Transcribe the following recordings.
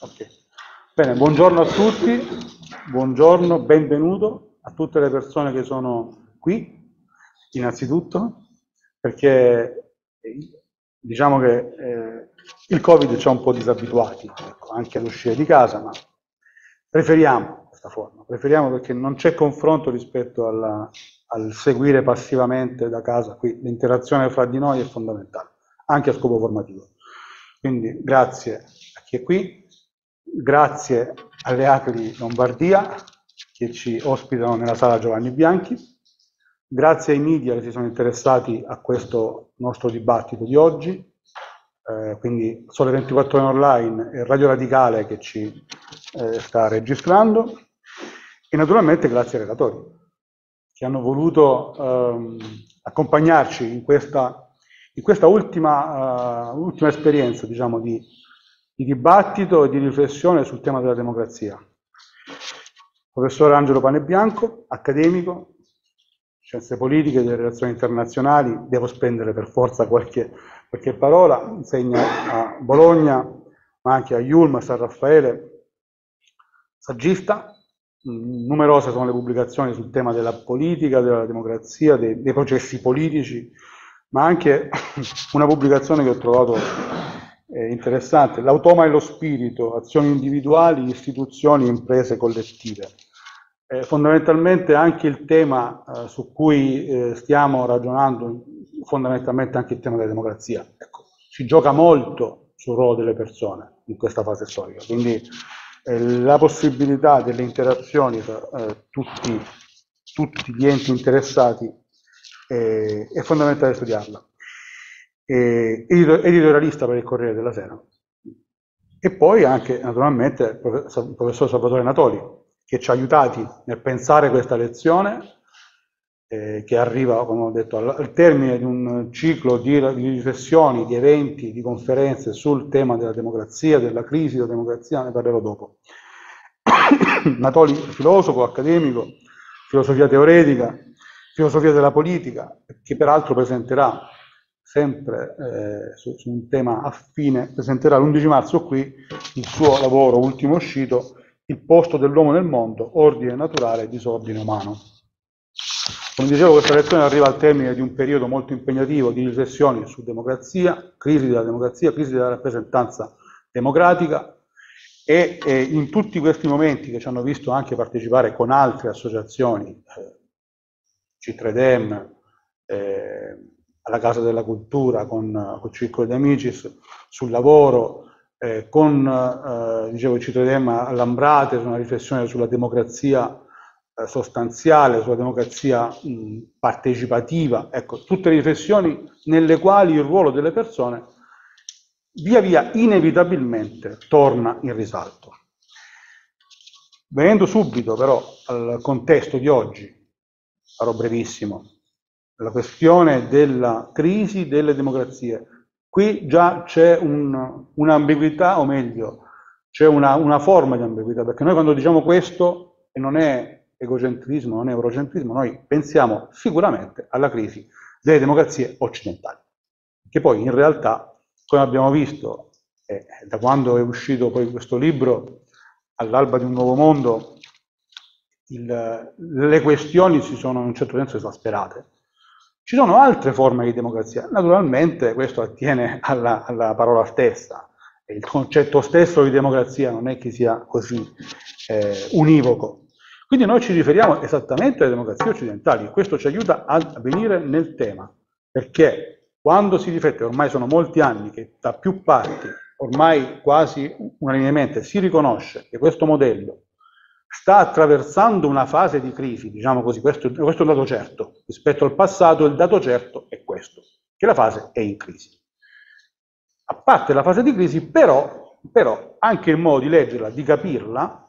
Ok. Bene, buongiorno a tutti, buongiorno, benvenuto a tutte le persone che sono qui, innanzitutto, perché diciamo che il Covid ci ha un po' disabituati, ecco, anche ad uscire di casa, ma preferiamo questa forma, preferiamo perché non c'è confronto rispetto al seguire passivamente da casa, qui l'interazione fra di noi è fondamentale, anche a scopo formativo. Quindi grazie a chi è qui, grazie alle Acri Lombardia che ci ospitano nella sala Giovanni Bianchi, grazie ai media che si sono interessati a questo nostro dibattito di oggi, quindi Sole 24 Ore Online e Radio Radicale che ci sta registrando, e naturalmente grazie ai relatori che hanno voluto accompagnarci in questa ultima esperienza, diciamo, di dibattito e di riflessione sul tema della democrazia. Professore Angelo Panebianco, accademico, scienze politiche e delle relazioni internazionali, devo spendere per forza qualche parola, insegna a Bologna, ma anche a Yulm, a San Raffaele, saggista. Numerose sono le pubblicazioni sul tema della politica, della democrazia, dei processi politici, ma anche una pubblicazione che ho trovato interessante, L'automa e lo spirito, azioni individuali, istituzioni, imprese collettive. Fondamentalmente anche il tema su cui stiamo ragionando, fondamentalmente anche il tema della democrazia. Ecco, si gioca molto sul ruolo delle persone in questa fase storica, quindi la possibilità delle interazioni tra tutti gli enti interessati è fondamentale studiarla. Editorialista per il Corriere della Sera. E poi anche naturalmente il professor Salvatore Natoli, che ci ha aiutati nel pensare questa lezione, che arriva, come ho detto, al termine di un ciclo di riflessioni, di eventi, di conferenze sul tema della democrazia, della crisi della democrazia, ne parlerò dopo. Natoli, filosofo, accademico, filosofia teoretica, filosofia della politica, che peraltro presenterà sempre su un tema affine, presenterà l'11 marzo qui il suo lavoro ultimo uscito, Il posto dell'uomo nel mondo, ordine naturale e disordine umano. Come dicevo, questa lezione arriva al termine di un periodo molto impegnativo di riflessioni su democrazia, crisi della rappresentanza democratica, e in tutti questi momenti che ci hanno visto anche partecipare con altre associazioni, C3Dem, alla Casa della Cultura, con Circolo di Amicis, sul lavoro, dicevo, C3Dem all'Ambrate, su una riflessione sulla democrazia sostanziale, sulla democrazia partecipativa, ecco, tutte riflessioni nelle quali il ruolo delle persone via via inevitabilmente torna in risalto. Venendo subito però al contesto di oggi, sarò brevissimo, la questione della crisi delle democrazie. Qui già c'è un'ambiguità, o meglio, c'è una forma di ambiguità, perché noi quando diciamo questo, e non è egocentrismo, non è eurocentrismo, noi pensiamo sicuramente alla crisi delle democrazie occidentali, che poi in realtà, come abbiamo visto, da quando è uscito poi questo libro, All'alba di un nuovo mondo, le questioni si sono in un certo senso esasperate. Ci sono altre forme di democrazia, naturalmente questo attiene alla parola stessa, il concetto stesso di democrazia non è che sia così univoco. Quindi noi ci riferiamo esattamente alle democrazie occidentali, e questo ci aiuta a venire nel tema, perché quando si riflette, ormai sono molti anni che da più parti, ormai quasi unanimemente, si riconosce che questo modello sta attraversando una fase di crisi, diciamo così, questo è un dato certo. Rispetto al passato il dato certo è questo, che la fase è in crisi. A parte la fase di crisi, però anche il modo di leggerla, di capirla,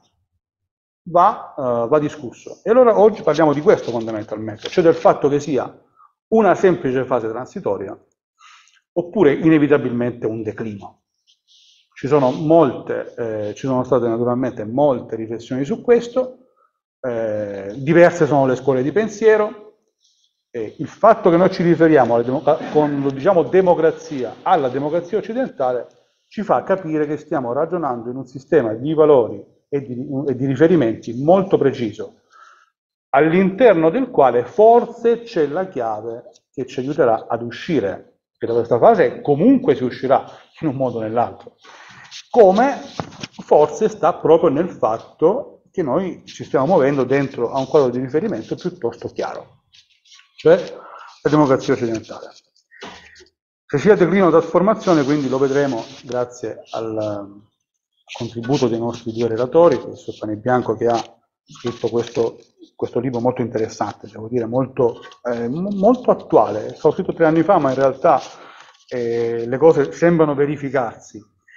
va discusso. E allora oggi parliamo di questo fondamentalmente, cioè del fatto che sia una semplice fase transitoria oppure inevitabilmente un declino. Ci sono state naturalmente molte riflessioni su questo, diverse sono le scuole di pensiero, il fatto che noi ci riferiamo diciamo democrazia alla democrazia occidentale ci fa capire che stiamo ragionando in un sistema di valori e di riferimenti molto preciso, all'interno del quale forse c'è la chiave che ci aiuterà ad uscire da questa fase, e comunque si uscirà in un modo o nell'altro. Come forse sta proprio nel fatto che noi ci stiamo muovendo dentro a un quadro di riferimento piuttosto chiaro, cioè la democrazia occidentale. Se si declina una trasformazione, quindi lo vedremo grazie al contributo dei nostri due relatori, il professor Panebianco, che ha scritto questo libro molto interessante, devo dire molto attuale. È stato scritto 3 anni fa, ma in realtà le cose sembrano verificarsi.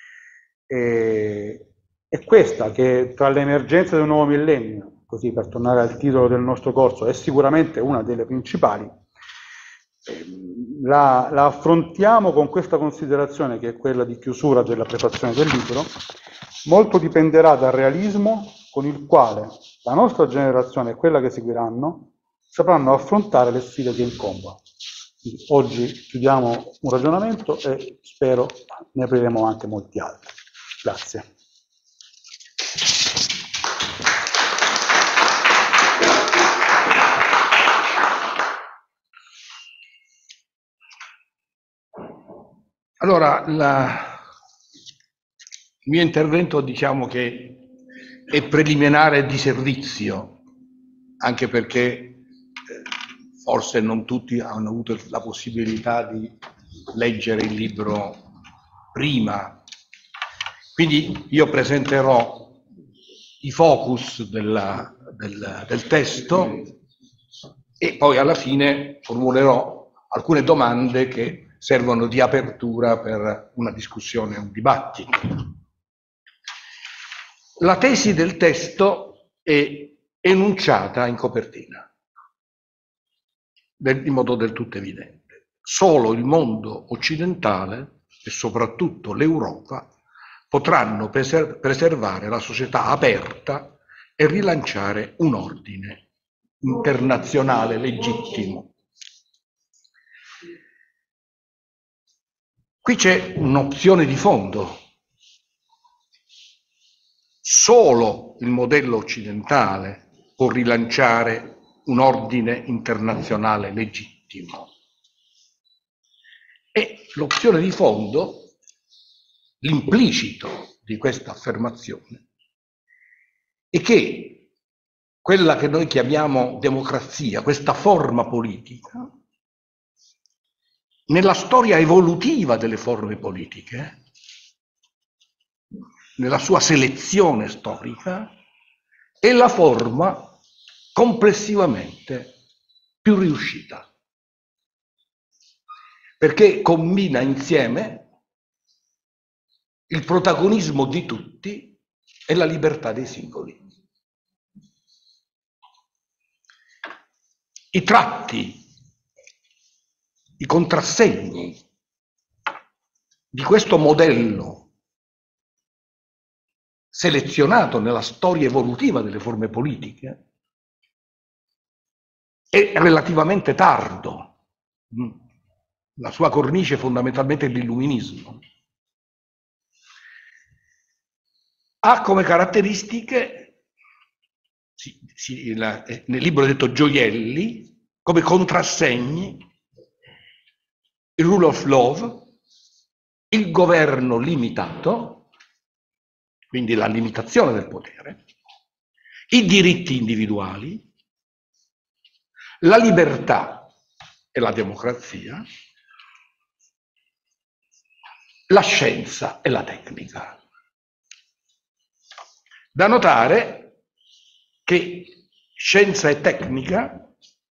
È questa che tra le emergenze del nuovo millennio, così per tornare al titolo del nostro corso, è sicuramente una delle principali. La affrontiamo con questa considerazione, che è quella di chiusura della prefazione del libro. Molto dipenderà dal realismo con il quale la nostra generazione e quella che seguiranno sapranno affrontare le sfide che incombono. Oggi chiudiamo un ragionamento e spero ne apriremo anche molti altri. Grazie. Allora, il mio intervento, diciamo che è preliminare di servizio, anche perché forse non tutti hanno avuto la possibilità di leggere il libro prima. Quindi io presenterò i focus del testo e poi alla fine formulerò alcune domande che servono di apertura per una discussione, un dibattito. La tesi del testo è enunciata in copertina, in modo del tutto evidente. Solo il mondo occidentale e soprattutto l'Europa potranno preservare la società aperta e rilanciare un ordine internazionale legittimo. Qui c'è un'opzione di fondo. Solo il modello occidentale può rilanciare un ordine internazionale legittimo. E l'opzione di fondo, l'implicito di questa affermazione, è che quella che noi chiamiamo democrazia, questa forma politica, nella storia evolutiva delle forme politiche, nella sua selezione storica, è la forma complessivamente più riuscita, perché combina insieme il protagonismo di tutti e la libertà dei singoli. I tratti, i contrassegni di questo modello selezionato nella storia evolutiva delle forme politiche è relativamente tardo. La sua cornice è fondamentalmente l'illuminismo. Ha come caratteristiche, nel libro è detto gioielli, come contrassegni, il rule of law, il governo limitato, quindi la limitazione del potere, i diritti individuali, la libertà e la democrazia, la scienza e la tecnica. Da notare che scienza e tecnica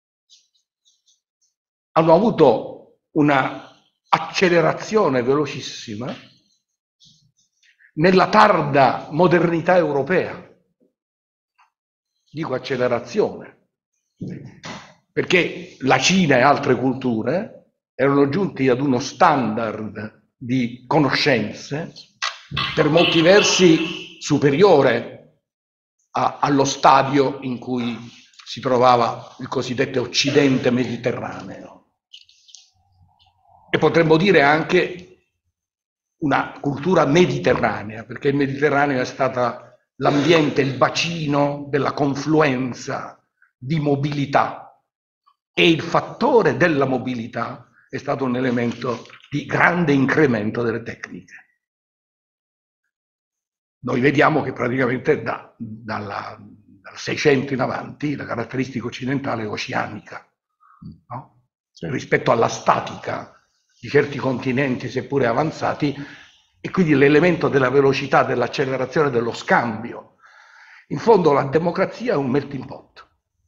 hanno avuto una accelerazione velocissima nella tarda modernità europea. Dico accelerazione, perché la Cina e altre culture erano giunti ad uno standard di conoscenze per molti versi superiore allo stadio in cui si trovava il cosiddetto Occidente mediterraneo. E potremmo dire anche una cultura mediterranea, perché il Mediterraneo è stata l'ambiente, il bacino della confluenza di mobilità, e il fattore della mobilità è stato un elemento di grande incremento delle tecniche. Noi vediamo che praticamente dal 600 in avanti la caratteristica occidentale è oceanica, no? Rispetto alla statica di certi continenti, seppure avanzati, e quindi l'elemento della velocità, dell'accelerazione, dello scambio. In fondo la democrazia è un melting pot,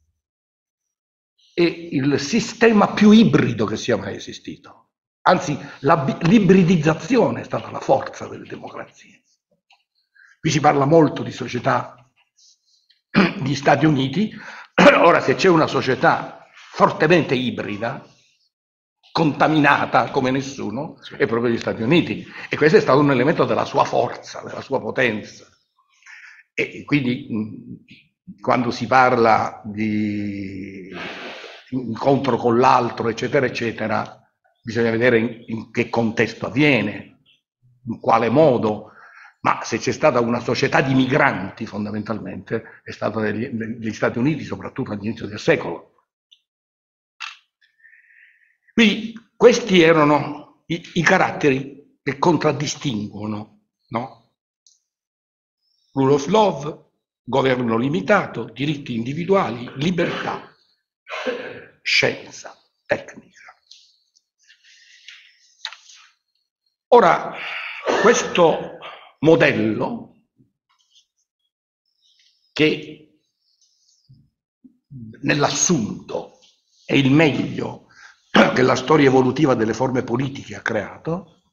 è il sistema più ibrido che sia mai esistito. Anzi, l'ibridizzazione è stata la forza delle democrazie. Qui si parla molto di società di Stati Uniti. Ora, se c'è una società fortemente ibrida, contaminata come nessuno, è proprio gli Stati Uniti, e questo è stato un elemento della sua forza, della sua potenza. E quindi quando si parla di incontro con l'altro, eccetera, eccetera, bisogna vedere in che contesto avviene, in quale modo, ma se c'è stata una società di migranti, fondamentalmente, è stata degli Stati Uniti, soprattutto all'inizio del secolo. Quindi questi erano i caratteri che contraddistinguono, no? Rule of law, governo limitato, diritti individuali, libertà, scienza, tecnica. Ora, questo modello, che nell'assunto è il meglio che la storia evolutiva delle forme politiche ha creato,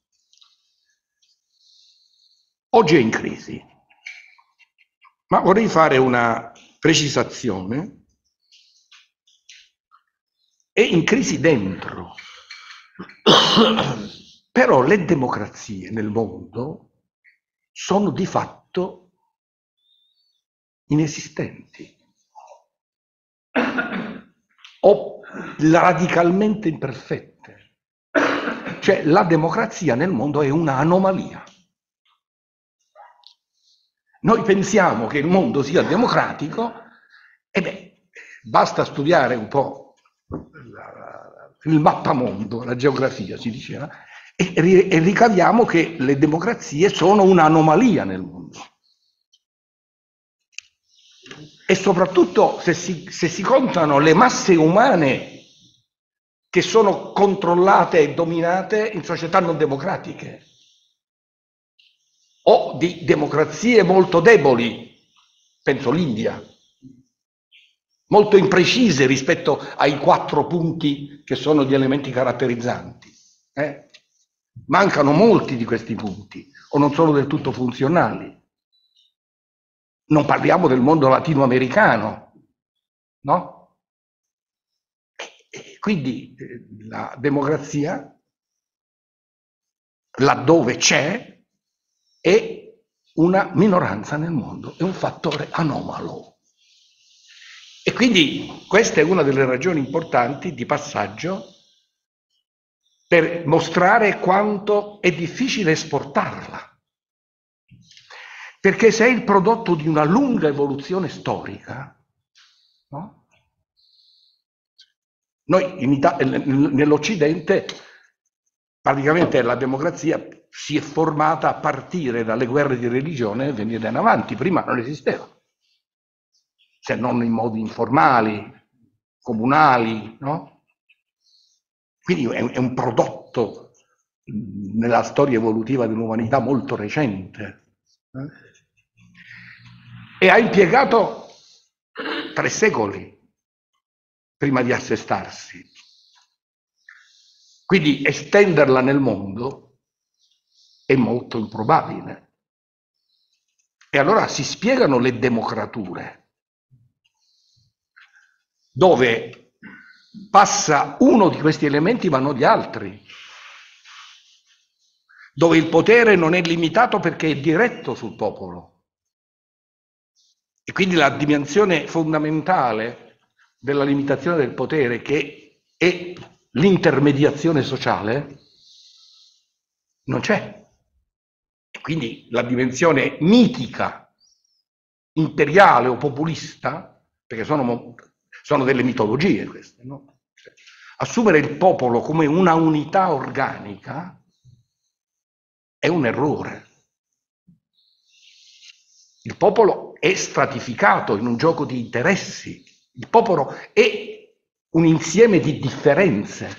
oggi è in crisi. Ma vorrei fare una precisazione: è in crisi dentro. Però le democrazie nel mondo sono di fatto inesistenti o radicalmente imperfette. Cioè, la democrazia nel mondo è una anomalia. Noi pensiamo che il mondo sia democratico, e basta studiare un po' il mappamondo, la geografia si diceva, e ricaviamo che le democrazie sono un'anomalia nel mondo. E soprattutto se si contano le masse umane che sono controllate e dominate in società non democratiche, o di democrazie molto deboli, penso l'India, molto imprecise rispetto ai 4 punti che sono gli elementi caratterizzanti. Mancano molti di questi punti, o non sono del tutto funzionali. Non parliamo del mondo latinoamericano, no? E quindi la democrazia, laddove c'è, è una minoranza nel mondo, è un fattore anomalo. E quindi questa è una delle ragioni importanti di passaggio per mostrare quanto è difficile esportarla. Perché se è il prodotto di una lunga evoluzione storica, no? Noi nell'Occidente praticamente la democrazia si è formata a partire dalle guerre di religione e venire in avanti. Prima non esisteva, se non in modi informali, comunali, no? Quindi è un prodotto nella storia evolutiva dell'umanità molto recente. E ha impiegato 3 secoli prima di assestarsi. Quindi estenderla nel mondo è molto improbabile. E allora si spiegano le democrature, dove passa uno di questi elementi ma non gli altri, dove il potere non è limitato perché è diretto sul popolo. E quindi la dimensione fondamentale della limitazione del potere, che è l'intermediazione sociale, non c'è. quindi la dimensione mitica, imperiale o populista, perché sono delle mitologie queste, no? Assumere il popolo come una unità organica è un errore. Il popolo è stratificato in un gioco di interessi, il popolo è un insieme di differenze.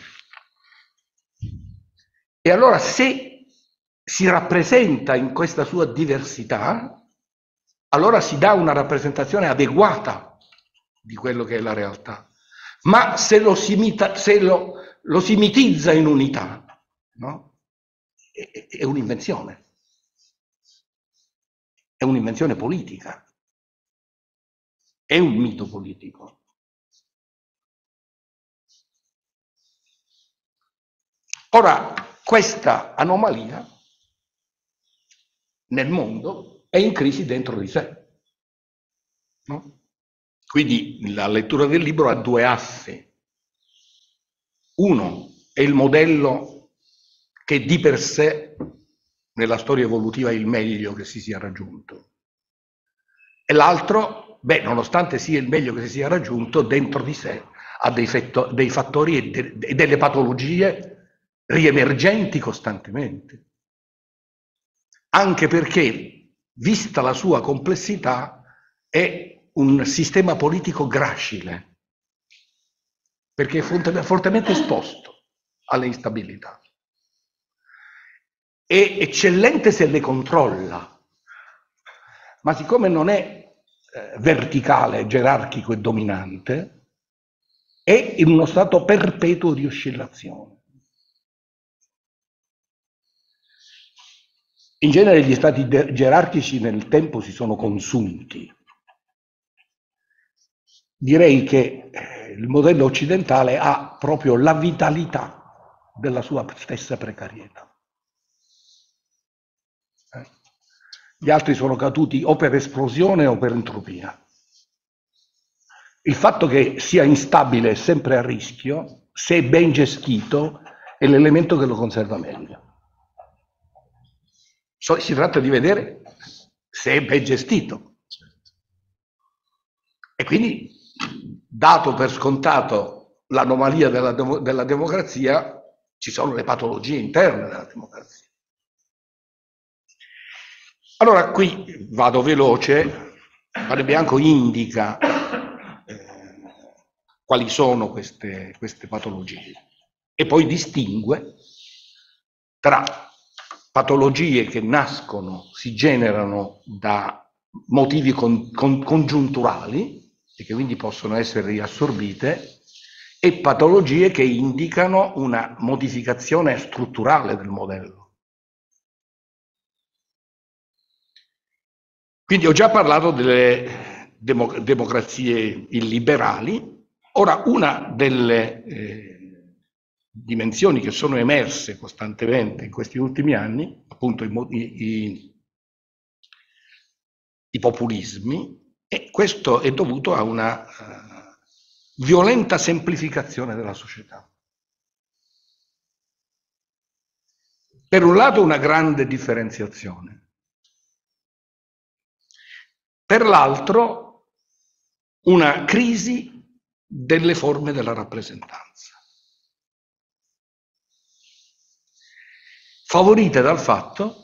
E allora se si rappresenta in questa sua diversità, allora si dà una rappresentazione adeguata di quello che è la realtà. Ma se lo si mitizza in unità, no? È un'invenzione. È un'invenzione politica. È un mito politico. Ora, questa anomalia nel mondo è in crisi dentro di sé, no? Quindi la lettura del libro ha due assi. Uno è il modello che di per sé nella storia evolutiva è il meglio che si sia raggiunto. E l'altro, nonostante sia il meglio che si sia raggiunto, dentro di sé ha dei fattori e delle patologie riemergenti costantemente. Anche perché, vista la sua complessità, è un sistema politico gracile, perché è fortemente esposto alle instabilità. È eccellente se le controlla, ma siccome non è verticale, gerarchico e dominante, è in uno stato perpetuo di oscillazione. In genere gli stati gerarchici nel tempo si sono consunti. Direi che il modello occidentale ha proprio la vitalità della sua stessa precarietà. Gli altri sono caduti o per esplosione o per entropia. Il fatto che sia instabile e sempre a rischio, se ben gestito, è l'elemento che lo conserva meglio. Si tratta di vedere se è ben gestito. E quindi, dato per scontato l'anomalia della democrazia, ci sono le patologie interne della democrazia. Allora, qui vado veloce, Pane Bianco indica quali sono queste patologie e poi distingue tra patologie che nascono, si generano da motivi congiunturali e che quindi possono essere riassorbite, e patologie che indicano una modificazione strutturale del modello. Quindi ho già parlato delle democrazie illiberali. Ora, una delle dimensioni che sono emerse costantemente in questi ultimi anni, appunto i populismi, e questo è dovuto a una violenta semplificazione della società. Per un lato una grande differenziazione, per l'altro una crisi delle forme della rappresentanza, favorite dal fatto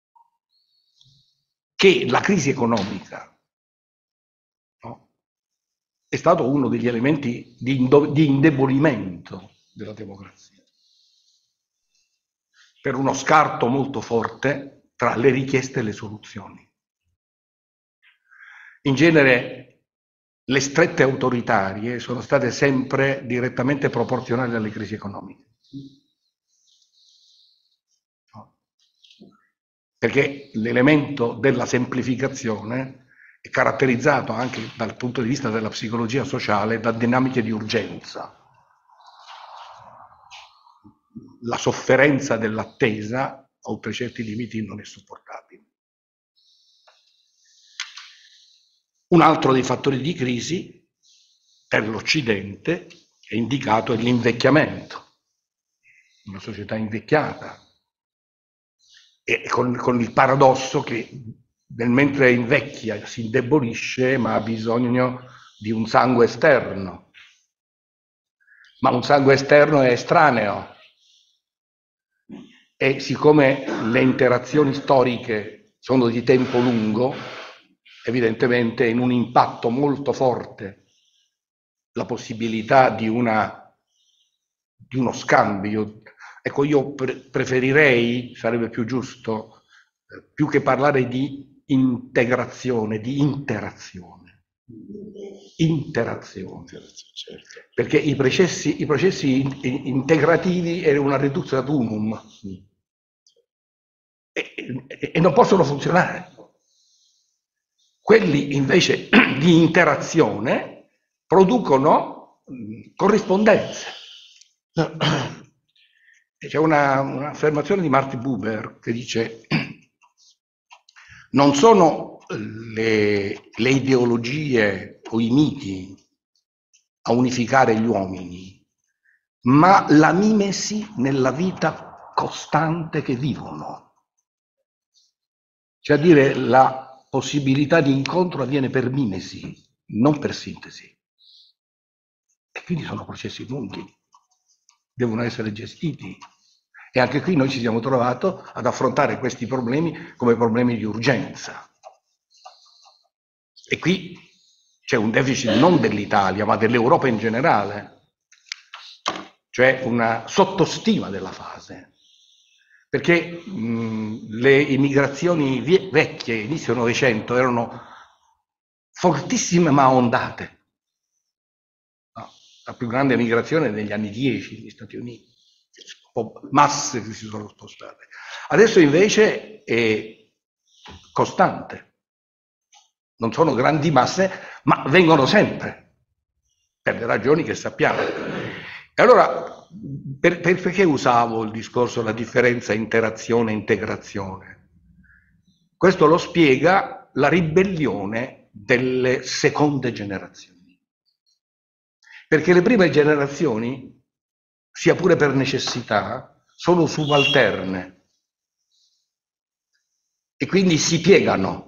che la crisi economica, no, è stato uno degli elementi di indebolimento della democrazia, per uno scarto molto forte tra le richieste e le soluzioni. In genere le strette autoritarie sono state sempre direttamente proporzionali alle crisi economiche. No. Perché l'elemento della semplificazione è caratterizzato anche dal punto di vista della psicologia sociale da dinamiche di urgenza. La sofferenza dell'attesa, oltre certi limiti, non è sopportabile. Un altro dei fattori di crisi per l'Occidente è indicato l'invecchiamento, una società invecchiata, e con il paradosso che mentre invecchia si indebolisce, ma ha bisogno di un sangue esterno. Ma un sangue esterno è estraneo. E siccome le interazioni storiche sono di tempo lungo, evidentemente in un impatto molto forte la possibilità di uno scambio. Ecco, io preferirei, sarebbe più giusto, più che parlare di integrazione, di interazione. Interazione, certo. Perché i processi integrativi è una reduzione ad unum e non possono funzionare. Quelli invece di interazione producono corrispondenze. C'è un'affermazione di Martin Buber che dice: non sono le ideologie o i miti a unificare gli uomini, ma la mimesi nella vita costante che vivono. Cioè a dire, la possibilità di incontro avviene per mimesi, non per sintesi. E quindi sono processi lunghi, devono essere gestiti. E anche qui noi ci siamo trovati ad affrontare questi problemi come problemi di urgenza. E qui c'è un deficit non dell'Italia, ma dell'Europa in generale, cioè una sottostima della fase. Perché le immigrazioni vecchie, inizio Novecento, erano fortissime ma ondate. No, la più grande migrazione è negli anni 10 negli Stati Uniti, masse che si sono spostate. Adesso invece è costante. Non sono grandi masse, ma vengono sempre, per le ragioni che sappiamo. E allora, perché usavo il discorso della differenza interazione e integrazione? Questo lo spiega la ribellione delle seconde generazioni. Perché le prime generazioni, sia pure per necessità, sono subalterne e quindi si piegano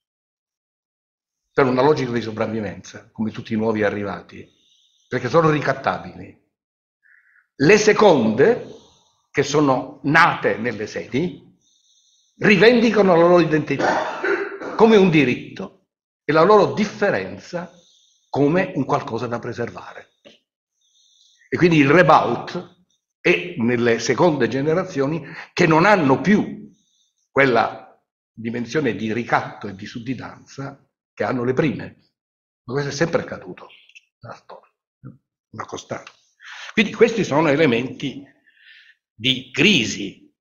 per una logica di sopravvivenza, come tutti i nuovi arrivati, perché sono ricattabili. Le seconde, che sono nate nelle sedi, rivendicano la loro identità come un diritto e la loro differenza come un qualcosa da preservare. E quindi il rebout è nelle seconde generazioni che non hanno più quella dimensione di ricatto e di sudditanza che hanno le prime. Ma questo è sempre accaduto nella storia, una costante. Quindi questi sono elementi di crisi.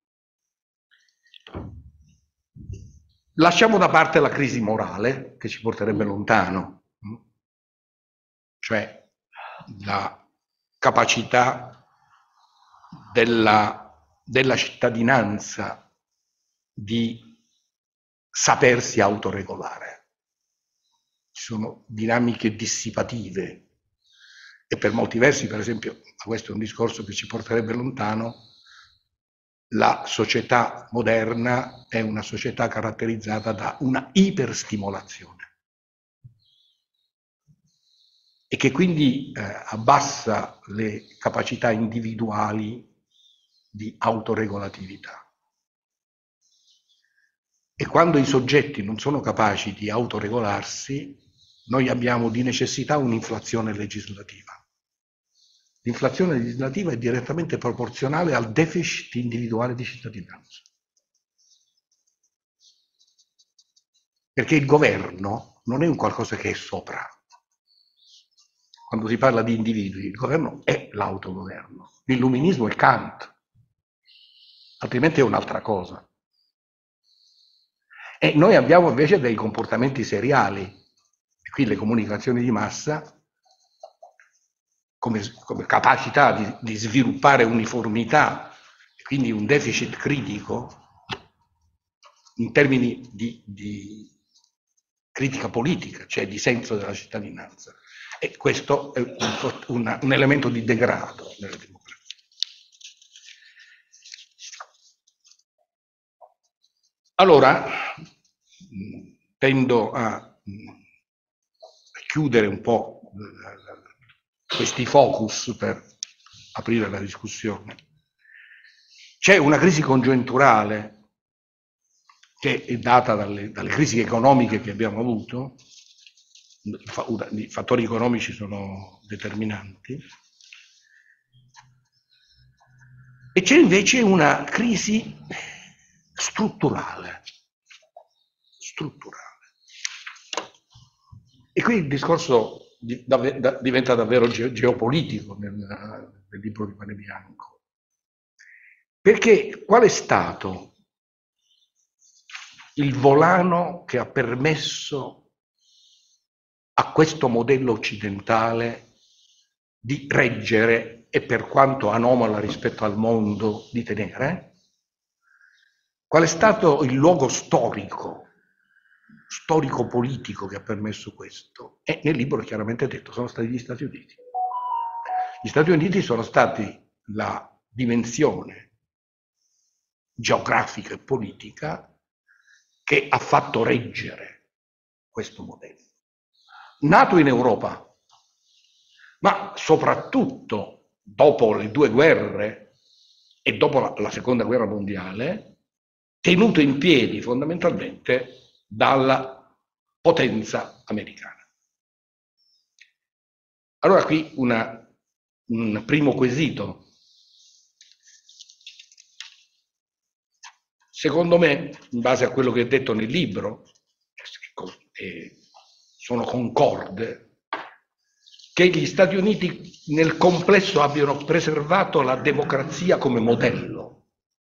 Lasciamo da parte la crisi morale, che ci porterebbe lontano, cioè la capacità della cittadinanza di sapersi autoregolare. Ci sono dinamiche dissipative e per molti versi, per esempio, ma questo è un discorso che ci porterebbe lontano, la società moderna è una società caratterizzata da una iperstimolazione e che quindi abbassa le capacità individuali di autoregolatività. E quando i soggetti non sono capaci di autoregolarsi, noi abbiamo di necessità un'inflazione legislativa. L'inflazione legislativa è direttamente proporzionale al deficit individuale di cittadinanza. Perché il governo non è un qualcosa che è sopra. Quando si parla di individui, il governo è l'autogoverno. L'illuminismo è Kant, altrimenti è un'altra cosa. E noi abbiamo invece dei comportamenti seriali. E qui le comunicazioni di massa, come capacità di sviluppare uniformità, e quindi un deficit critico in termini di critica politica, cioè di senso della cittadinanza. E questo è un elemento di degrado nella democrazia. Allora, tendo a chiudere un po' questi focus per aprire la discussione. C'è una crisi congiunturale che è data dalle crisi economiche che abbiamo avuto. I fattori economici sono determinanti. E c'è invece una crisi strutturale. E qui il discorso diventa davvero geopolitico nel libro di Pane Bianco. Perché qual è stato il volano che ha permesso a questo modello occidentale di reggere e, per quanto anomala rispetto al mondo, di tenere? Qual è stato il luogo storico-politico che ha permesso questo? E nel libro è chiaramente detto, sono stati gli Stati Uniti. Gli Stati Uniti sono stati la dimensione geografica e politica che ha fatto reggere questo modello. Nato in Europa, ma soprattutto dopo le due guerre e dopo la seconda guerra mondiale, tenuto in piedi fondamentalmente dalla potenza americana. Allora qui un primo quesito. Secondo me, in base a quello che è detto nel libro, sono concorde, che gli Stati Uniti nel complesso abbiano preservato la democrazia come modello.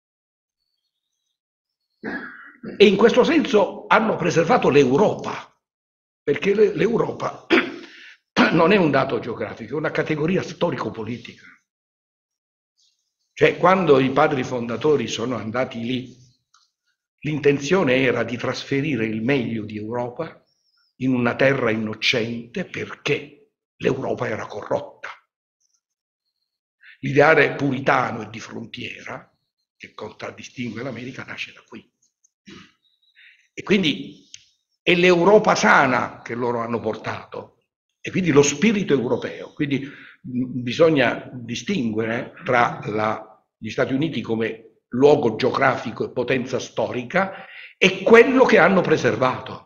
E in questo senso hanno preservato l'Europa, perché l'Europa non è un dato geografico, è una categoria storico-politica. Cioè, quando i padri fondatori sono andati lì, l'intenzione era di trasferire il meglio di Europa in una terra innocente perché l'Europa era corrotta. L'ideale puritano e di frontiera, che contraddistingue l'America, nasce da qui. E quindi è l'Europa sana che loro hanno portato, e quindi lo spirito europeo. Quindi bisogna distinguere tra gli Stati Uniti come luogo geografico e potenza storica e quello che hanno preservato.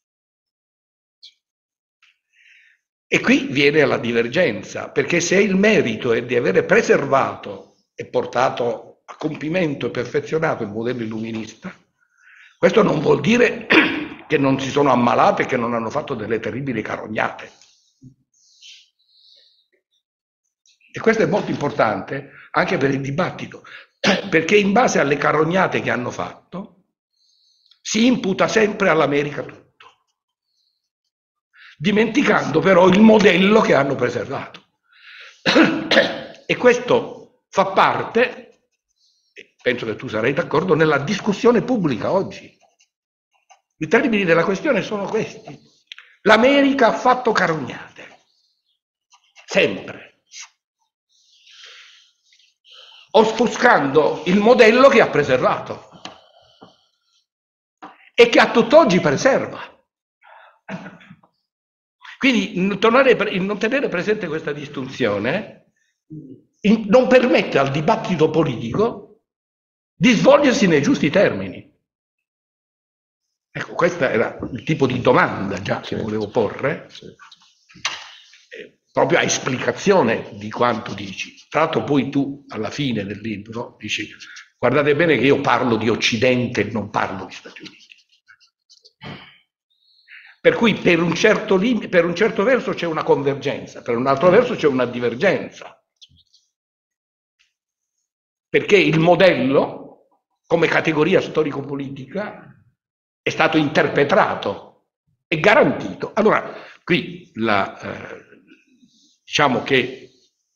E qui viene la divergenza, perché se il merito è di avere preservato e portato a compimento e perfezionato il modello illuminista, questo non vuol dire che non si sono ammalate e che non hanno fatto delle terribili carognate. E questo è molto importante anche per il dibattito, perché in base alle carognate che hanno fatto si imputa sempre all'America tutto, dimenticando però il modello che hanno preservato. E questo fa parte, penso che tu sarai d'accordo, nella discussione pubblica oggi. I termini della questione sono questi. L'America ha fatto carognate, sempre, offuscando il modello che ha preservato e che a tutt'oggi preserva. Quindi il non tenere presente questa distinzione non permette al dibattito politico di svolgersi nei giusti termini. Ecco, questo era il tipo di domanda già che volevo porre, proprio a esplicazione di quanto dici. Tra l'altro poi tu alla fine del libro dici, guardate bene che io parlo di Occidente e non parlo di Stati Uniti. Per cui per un certo verso c'è una convergenza, per un altro verso c'è una divergenza. Perché il modello, come categoria storico-politica, è stato interpretato e garantito. Allora, qui diciamo che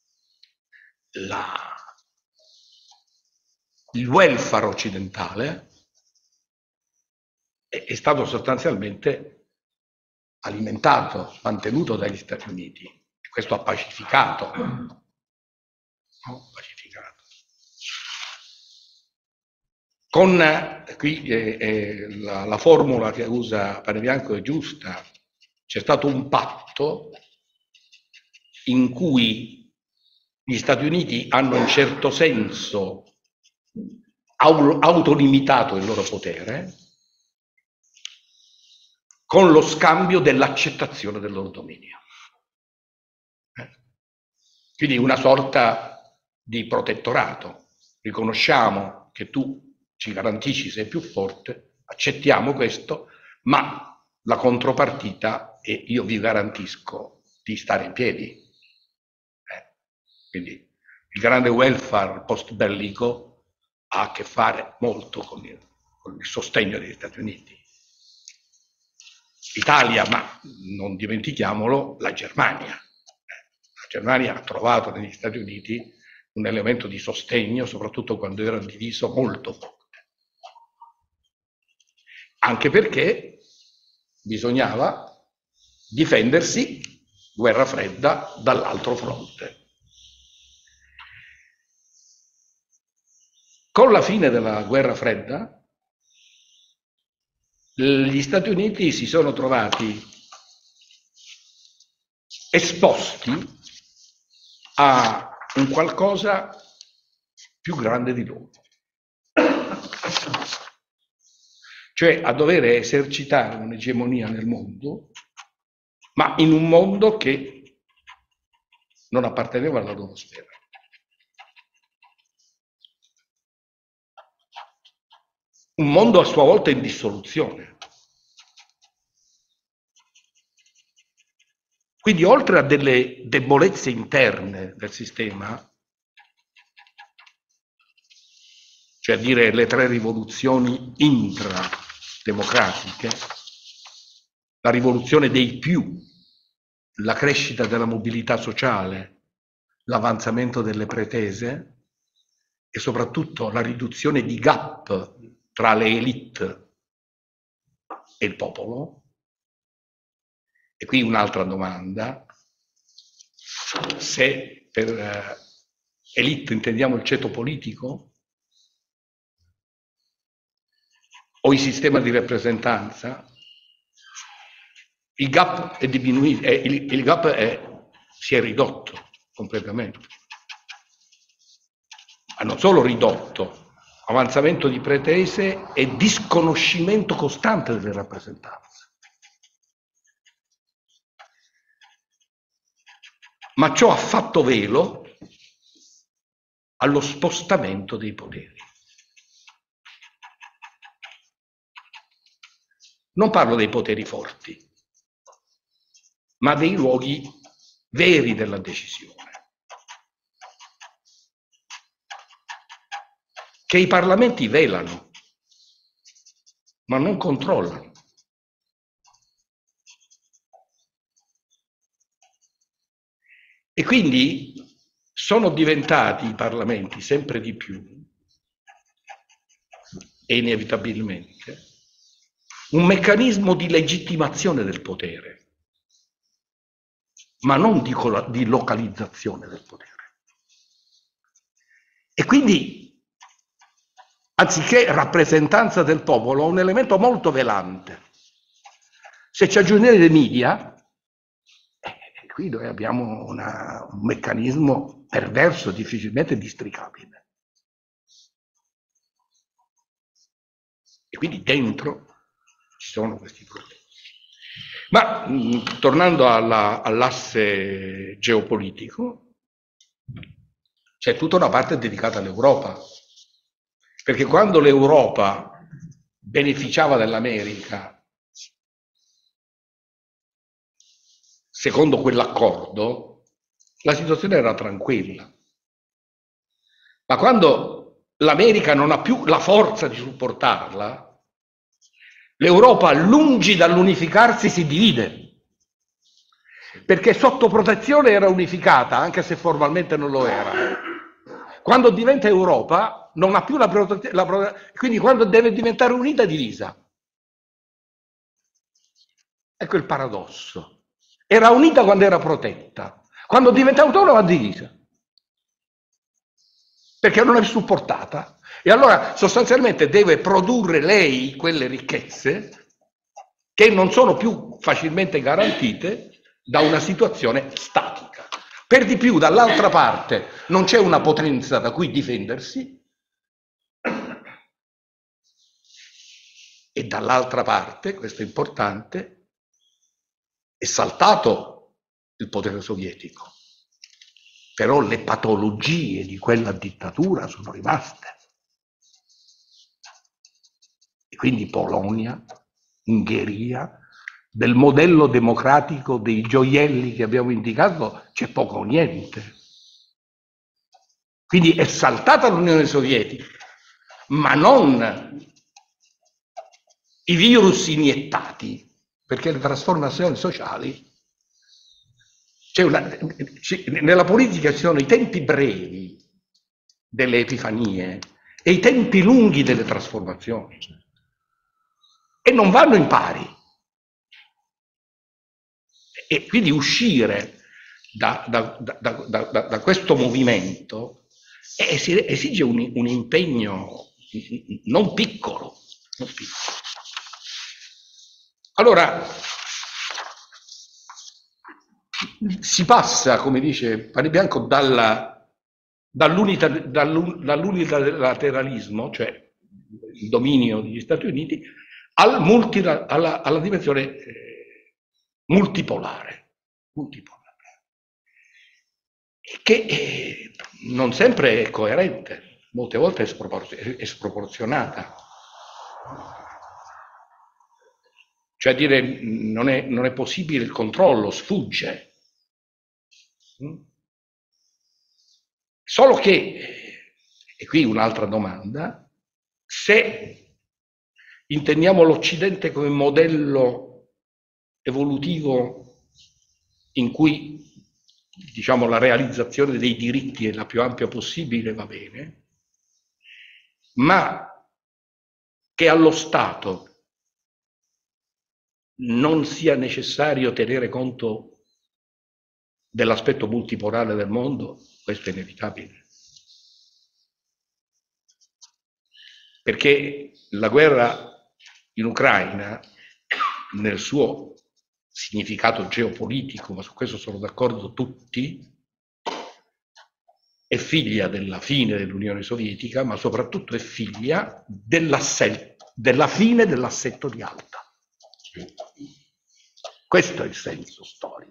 il welfare occidentale è stato sostanzialmente alimentato, mantenuto dagli Stati Uniti. E questo ha pacificato. Con qui la formula che usa Panebianco è giusta. C'è stato un patto in cui gli Stati Uniti hanno in certo senso autolimitato il loro potere con lo scambio dell'accettazione del loro dominio. Quindi una sorta di protettorato. Riconosciamo che tu ci garantisci sei più forte, accettiamo questo, ma la contropartita è io vi garantisco di stare in piedi. Quindi il grande welfare post-bellico ha a che fare molto con il sostegno degli Stati Uniti. L'Italia, ma non dimentichiamolo, la Germania. La Germania ha trovato negli Stati Uniti un elemento di sostegno, soprattutto quando era diviso molto forte. Anche perché bisognava difendersi, guerra fredda, dall'altro fronte. Con la fine della guerra fredda, gli Stati Uniti si sono trovati esposti a un qualcosa più grande di loro, cioè a dover esercitare un'egemonia nel mondo, ma in un mondo che non apparteneva alla loro sfera. Un mondo a sua volta in dissoluzione. Quindi oltre a delle debolezze interne del sistema, cioè a dire le 3 rivoluzioni intrademocratiche, la rivoluzione dei più, la crescita della mobilità sociale, l'avanzamento delle pretese e soprattutto la riduzione di gap tra le elite e il popolo. E qui un'altra domanda: se per elite intendiamo il ceto politico o il sistema di rappresentanza, il gap è diminuito, il gap si è ridotto completamente. Ma non solo ridotto, avanzamento di pretese e disconoscimento costante delle rappresentanze. Ma ciò ha fatto velo allo spostamento dei poteri. Non parlo dei poteri forti, ma dei luoghi veri della decisione, che i parlamenti velano, ma non controllano. E quindi sono diventati i parlamenti sempre di più, e inevitabilmente, un meccanismo di legittimazione del potere, ma non di localizzazione del potere. E quindi, anziché rappresentanza del popolo, un elemento molto velante. Se ci aggiungete i media, qui noi abbiamo un meccanismo perverso, difficilmente districabile. E quindi dentro ci sono questi problemi. Ma tornando all'asse geopolitico, c'è tutta una parte dedicata all'Europa, perché quando l'Europa beneficiava dell'America, secondo quell'accordo, la situazione era tranquilla. Ma quando l'America non ha più la forza di supportarla, l'Europa, lungi dall'unificarsi, si divide. Perché sotto protezione era unificata, anche se formalmente non lo era. Quando diventa Europa, non ha più la protezione, quindi quando deve diventare unita, divisa. Ecco il paradosso. Era unita quando era protetta, quando diventa autonoma divisa, perché non è supportata. E allora sostanzialmente deve produrre lei quelle ricchezze che non sono più facilmente garantite da una situazione statica. Per di più, dall'altra parte non c'è una potenza da cui difendersi e dall'altra parte, questo è importante, è saltato il potere sovietico, però le patologie di quella dittatura sono rimaste. E quindi Polonia, Ungheria, del modello democratico dei gioielli che abbiamo indicato c'è poco o niente. Quindi è saltata l'Unione Sovietica, ma non i virus iniettati, perché le trasformazioni sociali, nella politica ci sono i tempi brevi delle epifanie e i tempi lunghi delle trasformazioni, e non vanno in pari. E quindi uscire da questo movimento esige un impegno non piccolo. Allora, si passa, come dice Panebianco, dall'unilateralismo, cioè il dominio degli Stati Uniti, alla dimensione multipolare, che non sempre è coerente, molte volte è sproporzionata. Cioè dire non è possibile il controllo, sfugge. Solo che, e qui un'altra domanda, se intendiamo l'Occidente come modello evolutivo in cui, diciamo, la realizzazione dei diritti è la più ampia possibile, va bene, ma che allo Stato non sia necessario tenere conto dell'aspetto multipolare del mondo, questo è inevitabile. Perché la guerra in Ucraina, nel suo significato geopolitico, ma su questo sono d'accordo tutti, è figlia della fine dell'Unione Sovietica, ma soprattutto è figlia della fine dell'assetto di Alta. Questo è il senso storico.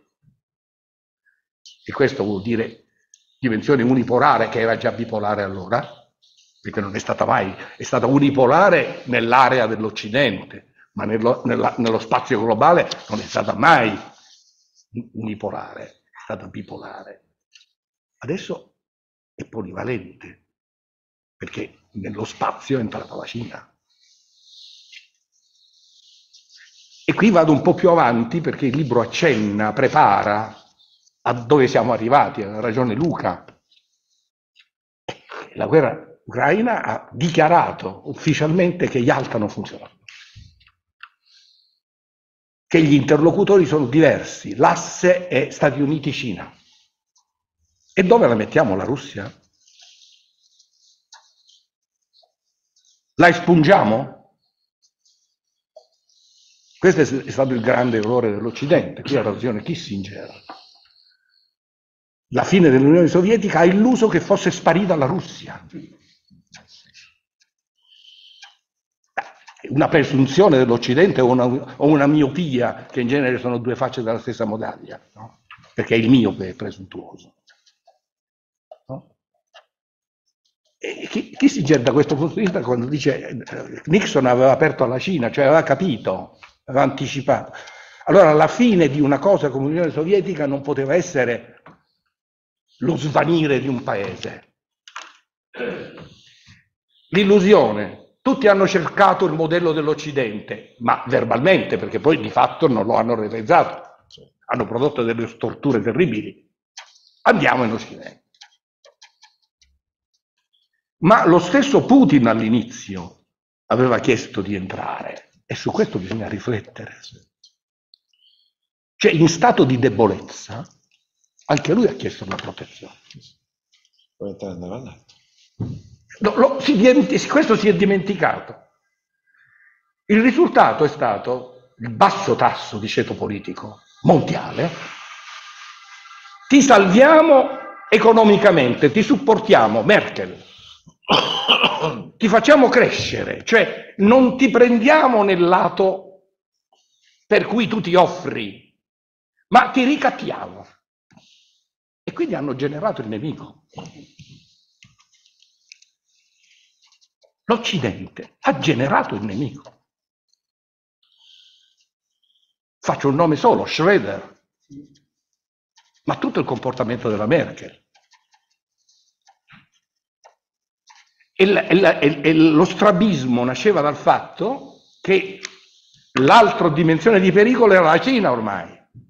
E questo vuol dire dimensione unipolare, che era già bipolare allora, perché non è stata mai, è stata unipolare nell'area dell'Occidente, ma nello spazio globale non è stata mai unipolare, è stata bipolare. Adesso è polivalente, perché nello spazio è entrata la Cina. E qui vado un po' più avanti perché il libro accenna, prepara a dove siamo arrivati, ha ragione Luca. La guerra ucraina ha dichiarato ufficialmente che Yalta non funziona, che gli interlocutori sono diversi, l'asse è Stati Uniti-Cina. E dove la mettiamo la Russia? La espungiamo? Questo è stato il grande errore dell'Occidente, qui ha ragione Kissinger. La fine dell'Unione Sovietica ha illuso che fosse sparita la Russia. Una presunzione dell'Occidente o una miopia, che in genere sono due facce della stessa medaglia, no? Perché è il miope presuntuoso. No? E Kissinger da questo punto di vista, quando dice Nixon aveva aperto alla Cina, cioè aveva capito, aveva anticipato. Allora la fine di una cosa come l'Unione Sovietica non poteva essere lo svanire di un paese. L'illusione. Tutti hanno cercato il modello dell'Occidente, ma verbalmente, perché poi di fatto non lo hanno realizzato. Hanno prodotto delle storture terribili. Andiamo in Occidente. Ma lo stesso Putin all'inizio aveva chiesto di entrare, e su questo bisogna riflettere. Cioè, in stato di debolezza, anche lui ha chiesto una protezione. Può entrare nella NATO. Questo si è dimenticato. Il risultato è stato il basso tasso di ceto politico mondiale. Ti salviamo economicamente, ti supportiamo, Merkel, ti facciamo crescere, cioè non ti prendiamo nel lato per cui tu ti offri, ma ti ricattiamo. E quindi hanno generato il nemico. L'Occidente ha generato il nemico. Faccio un nome solo, Schröder, ma tutto il comportamento della Merkel. E lo strabismo nasceva dal fatto che l'altra dimensione di pericolo era la Cina ormai.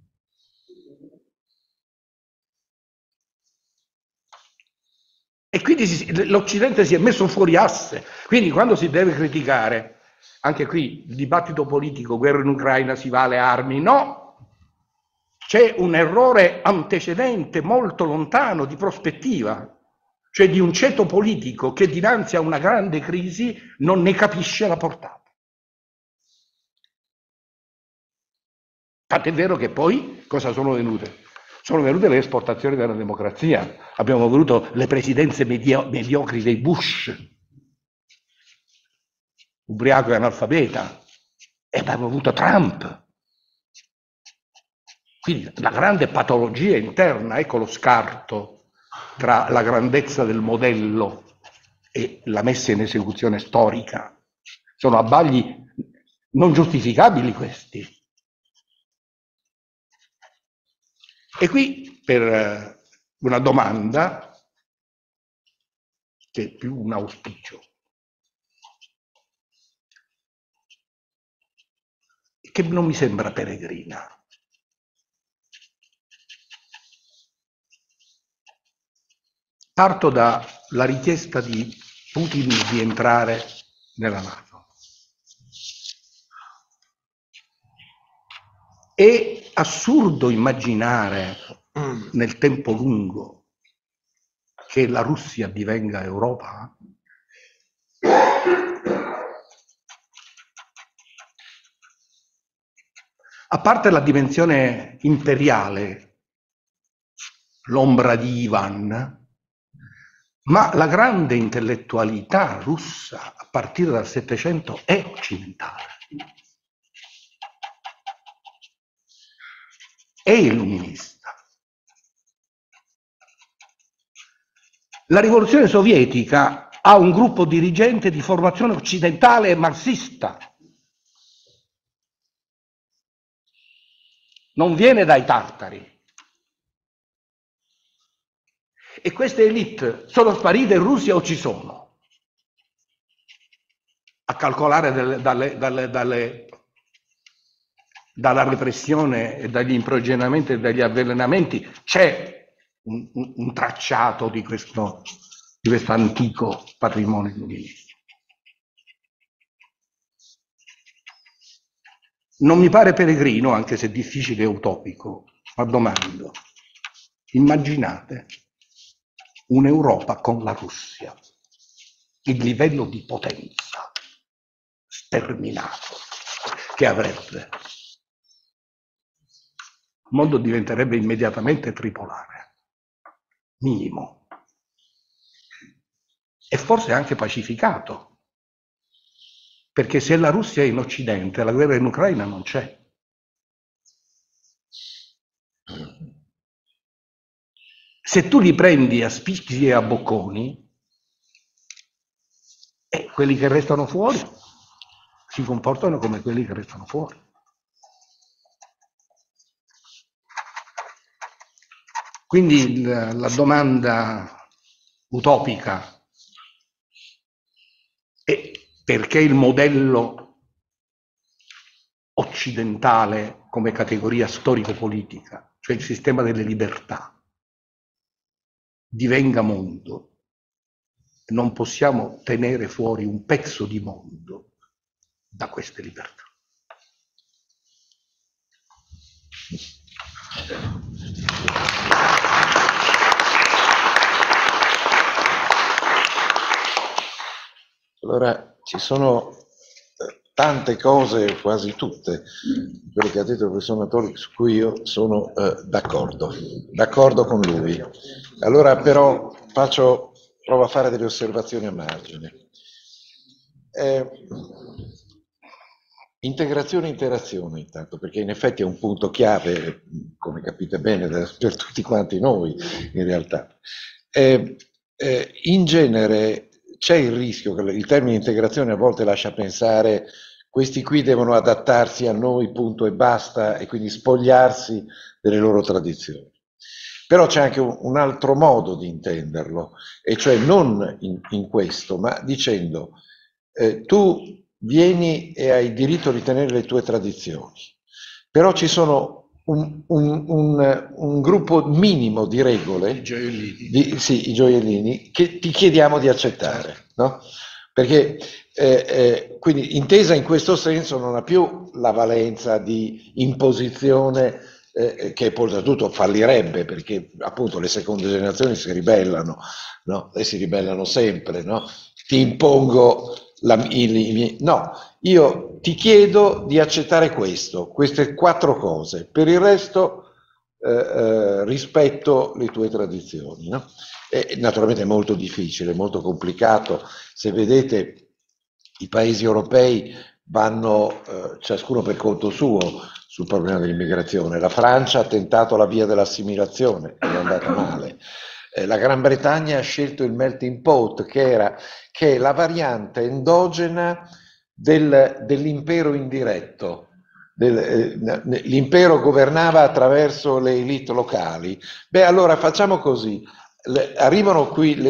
E quindi l'Occidente si è messo fuori asse. Quindi quando si deve criticare, anche qui il dibattito politico, guerra in Ucraina, si va alle armi, no, c'è un errore antecedente molto lontano di prospettiva, cioè di un ceto politico che dinanzi a una grande crisi non ne capisce la portata. Tant'è vero che poi cosa sono venute? Sono venute le esportazioni della democrazia. Abbiamo avuto le presidenze mediocri dei Bush, ubriaco e analfabeta, e abbiamo avuto Trump. Quindi la grande patologia interna, ecco lo scarto tra la grandezza del modello e la messa in esecuzione storica. Sono abbagli non giustificabili questi. E qui per una domanda, che è più un auspicio, che non mi sembra peregrina. Parto dalla richiesta di Putin di entrare nella NATO. È assurdo immaginare nel tempo lungo che la Russia divenga Europa? A parte la dimensione imperiale, l'ombra di Ivan, ma la grande intellettualità russa a partire dal Settecento è occidentale. È illuminista. La rivoluzione sovietica ha un gruppo dirigente di formazione occidentale e marxista. Non viene dai tartari. E queste elite sono sparite in Russia o ci sono? A calcolare dalla repressione e dagli imprigionamenti e dagli avvelenamenti c'è un tracciato di questo antico patrimonio illuminista. Non mi pare peregrino, anche se difficile e utopico, ma domando, immaginate un'Europa con la Russia, il livello di potenza sterminato che avrebbe. Il mondo diventerebbe immediatamente tripolare, minimo, e forse anche pacificato. Perché se la Russia è in Occidente, la guerra in Ucraina non c'è. Se tu li prendi a spicchi e a bocconi, quelli che restano fuori si comportano come quelli che restano fuori. Quindi la domanda utopica è: perché il modello occidentale come categoria storico-politica, cioè il sistema delle libertà, divenga mondo? Non possiamo tenere fuori un pezzo di mondo da queste libertà. Allora, ci sono tante cose, quasi tutte, quelle che ha detto il professor Natoli, su cui io sono d'accordo con lui. Allora però provo a fare delle osservazioni a margine. Integrazione e interazione intanto, perché in effetti è un punto chiave, come capite bene, per tutti quanti noi in realtà. In genere c'è il rischio che il termine integrazione a volte lascia pensare questi qui devono adattarsi a noi, punto e basta, e quindi spogliarsi delle loro tradizioni. Però c'è anche un altro modo di intenderlo, e cioè non in questo, ma dicendo tu vieni e hai diritto di tenere le tue tradizioni, però ci sono un gruppo minimo di regole, I gioiellini, sì, i gioiellini, che ti chiediamo di accettare, no? Perché quindi intesa in questo senso non ha più la valenza di imposizione che poi oltretutto fallirebbe, perché appunto le seconde generazioni si ribellano, no? E si ribellano sempre, no? Ti impongo no, io ti chiedo di accettare queste 4 cose, per il resto rispetto le tue tradizioni, no? E naturalmente è molto difficile, molto complicato. Se vedete i paesi europei vanno ciascuno per conto suo sul problema dell'immigrazione. La Francia ha tentato la via dell'assimilazione, è andata male. La Gran Bretagna ha scelto il melting pot, che è la variante endogena dell'impero indiretto. L'impero governava attraverso le elite locali. Beh, allora facciamo così. Arrivano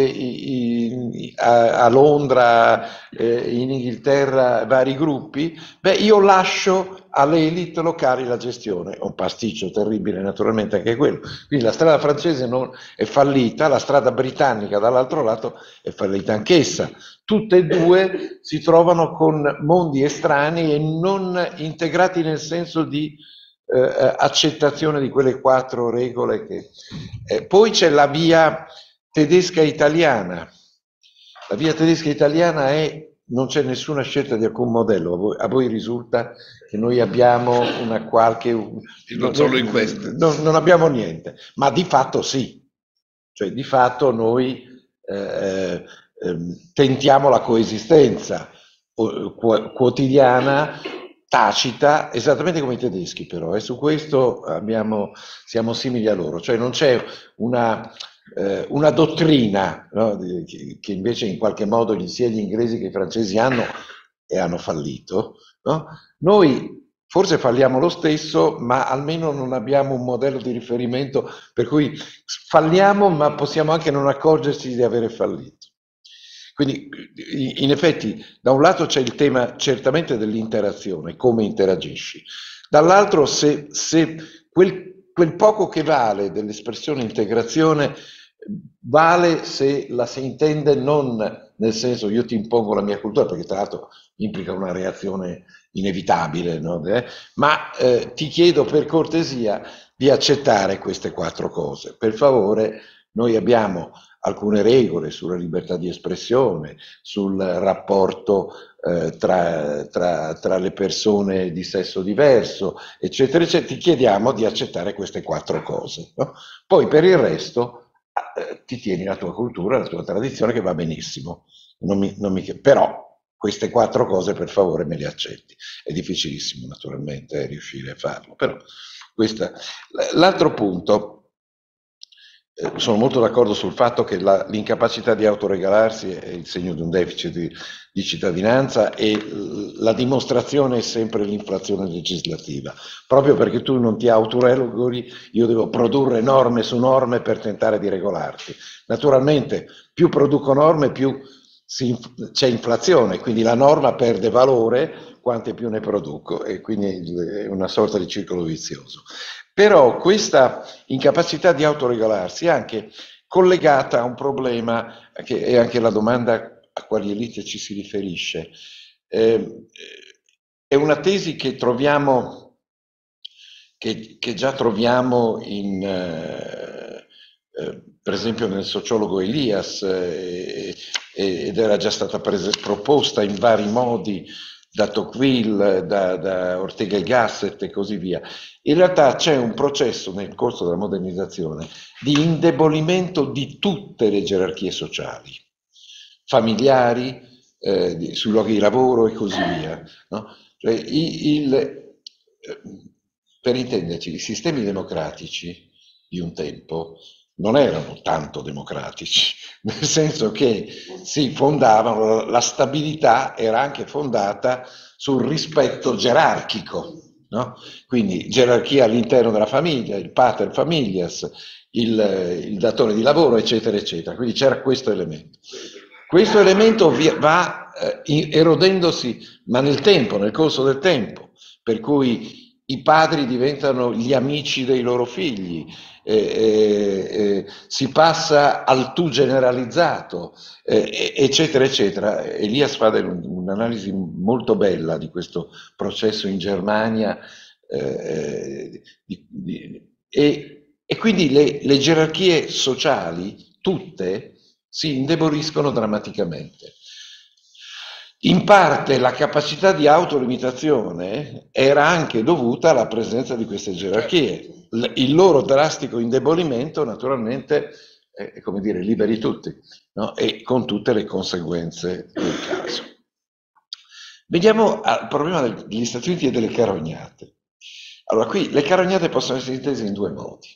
qui a Londra, in Inghilterra, vari gruppi, beh, io lascio alle elite locali la gestione. È un pasticcio terribile, naturalmente, anche quello. Quindi la strada francese è fallita, la strada britannica dall'altro lato è fallita anch'essa. Tutte e due si trovano con mondi estranei e non integrati nel senso di accettazione di quelle 4 regole poi c'è la via tedesca italiana. La via tedesca italiana non c'è nessuna scelta di alcun modello. A voi risulta che noi abbiamo una qualche non solo in questo, non abbiamo niente, ma di fatto sì, cioè di fatto noi tentiamo la coesistenza quotidiana, tacita, esattamente come i tedeschi però, e su questo siamo simili a loro, cioè non c'è una dottrina, no, che invece in qualche modo sia gli inglesi che i francesi hanno e hanno fallito, no? Noi forse falliamo lo stesso, ma almeno non abbiamo un modello di riferimento per cui falliamo, ma possiamo anche non accorgerci di avere fallito. Quindi in effetti da un lato c'è il tema certamente dell'interazione, come interagisci, dall'altro se quel poco che vale dell'espressione integrazione vale se la si intende non nel senso io ti impongo la mia cultura, perché tra l'altro implica una reazione inevitabile, no? Ma ti chiedo per cortesia di accettare queste 4 cose. Per favore, noi abbiamo alcune regole sulla libertà di espressione, sul rapporto tra le persone di sesso diverso, eccetera, eccetera. Ti chiediamo di accettare queste 4 cose. No? Poi per il resto ti tieni la tua cultura, la tua tradizione, che va benissimo. Però queste 4 cose per favore me le accetti. È difficilissimo naturalmente riuscire a farlo, però l'altro punto, sono molto d'accordo sul fatto che l'incapacità di autoregolarsi è il segno di un deficit di cittadinanza e la dimostrazione è sempre l'inflazione legislativa. Proprio perché tu non ti autoregoli, io devo produrre norme su norme per tentare di regolarti. Naturalmente più produco norme, più c'è inflazione, quindi la norma perde valore quante più ne produco e quindi è una sorta di circolo vizioso. Però questa incapacità di autoregolarsi è anche collegata a un problema che è anche la domanda a quali elite ci si riferisce. È una tesi che troviamo, che già troviamo per esempio nel sociologo Elias, ed era già stata proposta in vari modi da Tocqueville, da Ortega y Gasset e così via. In realtà c'è un processo nel corso della modernizzazione di indebolimento di tutte le gerarchie sociali, familiari, sui luoghi di lavoro e così via. No? Cioè, per intenderci, i sistemi democratici di un tempo non erano tanto democratici, nel senso che si fondavano, la stabilità era anche fondata sul rispetto gerarchico, no? Quindi gerarchia all'interno della famiglia, il pater familias, il datore di lavoro, eccetera, eccetera. Quindi c'era questo elemento. Questo elemento va erodendosi, ma nel tempo, nel corso del tempo, per cui i padri diventano gli amici dei loro figli, si passa al tu generalizzato, eccetera, eccetera. Elias fa un'analisi molto bella di questo processo in Germania, e quindi le gerarchie sociali, tutte, si indeboliscono drammaticamente. In parte la capacità di autolimitazione era anche dovuta alla presenza di queste gerarchie. Il loro drastico indebolimento naturalmente, come dire, liberi tutti, no? E con tutte le conseguenze del caso. Veniamo al problema degli Stati Uniti e delle carognate. Allora, qui le carognate possono essere intese in due modi.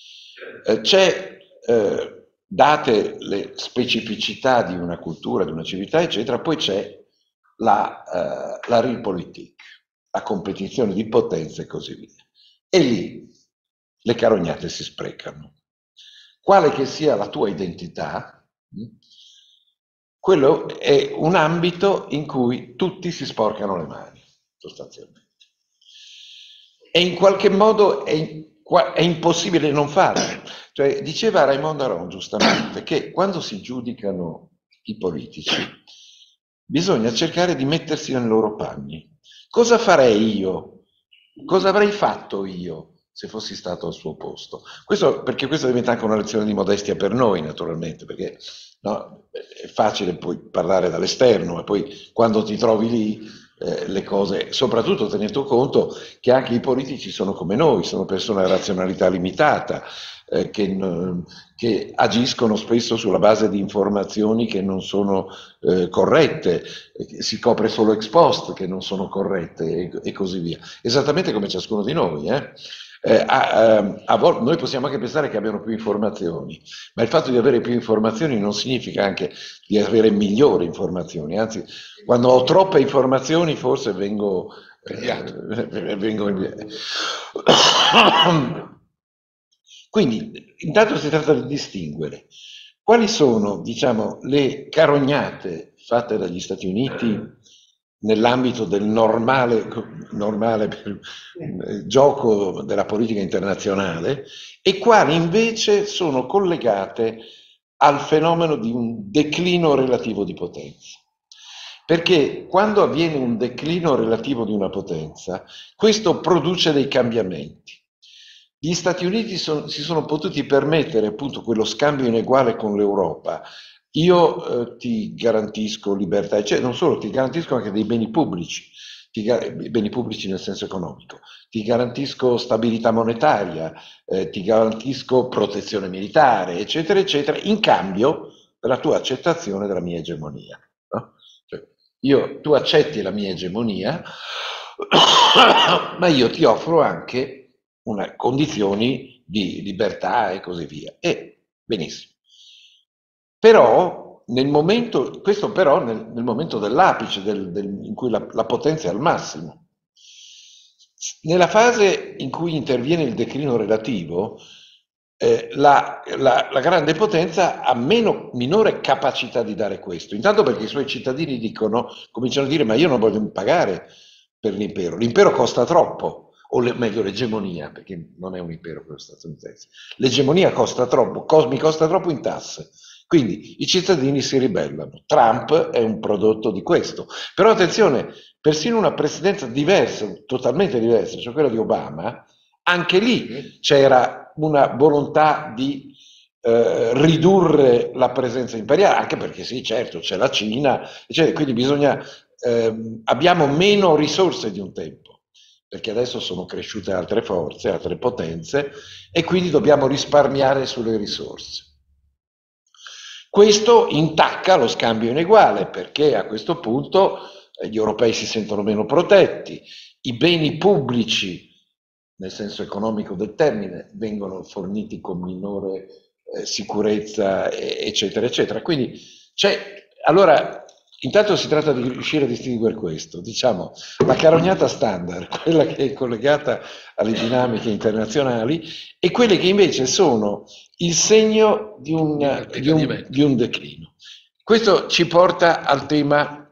Date le specificità di una cultura, di una civiltà, eccetera, poi c'è la Realpolitik, la competizione di potenza e così via. E lì le carognate si sprecano. Quale che sia la tua identità, quello è un ambito in cui tutti si sporcano le mani, sostanzialmente. E in qualche modo è impossibile non farlo. Cioè, diceva Raymond Aron giustamente che quando si giudicano i politici bisogna cercare di mettersi nei loro panni. Cosa farei io? Cosa avrei fatto io se fossi stato al suo posto? Perché questo diventa anche una lezione di modestia per noi, naturalmente, perché no, è facile poi parlare dall'esterno, ma poi quando ti trovi lì le cose, soprattutto tenendo conto che anche i politici sono come noi, sono persone a razionalità limitata, che agiscono spesso sulla base di informazioni che non sono corrette, si copre solo ex post che non sono corrette e così via, esattamente come ciascuno di noi. Noi possiamo anche pensare che abbiano più informazioni, ma il fatto di avere più informazioni non significa anche di avere migliori informazioni, anzi, quando ho troppe informazioni forse vengo Quindi, intanto si tratta di distinguere quali sono, diciamo, le carognate fatte dagli Stati Uniti nell'ambito del normale gioco della politica internazionale e quali invece sono collegate al fenomeno di un declino relativo di potenza. Perché quando avviene un declino relativo di una potenza, questo produce dei cambiamenti. Gli Stati Uniti si sono potuti permettere appunto quello scambio ineguale con l'Europa. Io ti garantisco libertà, cioè non solo, ti garantisco anche dei beni pubblici nel senso economico, ti garantisco stabilità monetaria, ti garantisco protezione militare, eccetera, eccetera, in cambio della tua accettazione della mia egemonia. No? Cioè, tu accetti la mia egemonia, ma io ti offro anche condizioni di libertà e così via. E benissimo. Però nel momento dell'apice, in cui la potenza è al massimo, nella fase in cui interviene il declino relativo, la grande potenza ha minore capacità di dare questo. Intanto perché i suoi cittadini cominciano a dire: ma io non voglio pagare per l'impero costa troppo. O meglio l'egemonia, perché non è un impero quello statunitense. L'egemonia costa troppo, mi costa troppo in tasse. Quindi i cittadini si ribellano. Trump è un prodotto di questo. Però attenzione, persino una presidenza diversa, totalmente diversa, cioè quella di Obama, anche lì c'era una volontà di ridurre la presenza imperiale, anche perché sì, certo, c'è la Cina, quindi abbiamo meno risorse di un tempo, perché adesso sono cresciute altre forze, altre potenze, e quindi dobbiamo risparmiare sulle risorse. Questo intacca lo scambio ineguale, perché a questo punto gli europei si sentono meno protetti, i beni pubblici, nel senso economico del termine, vengono forniti con minore sicurezza, eccetera, eccetera. Quindi allora, intanto si tratta di riuscire a distinguere questo, diciamo, la carognata standard, quella che è collegata alle dinamiche internazionali, e quelle che invece sono il segno di un declino. Questo ci porta al tema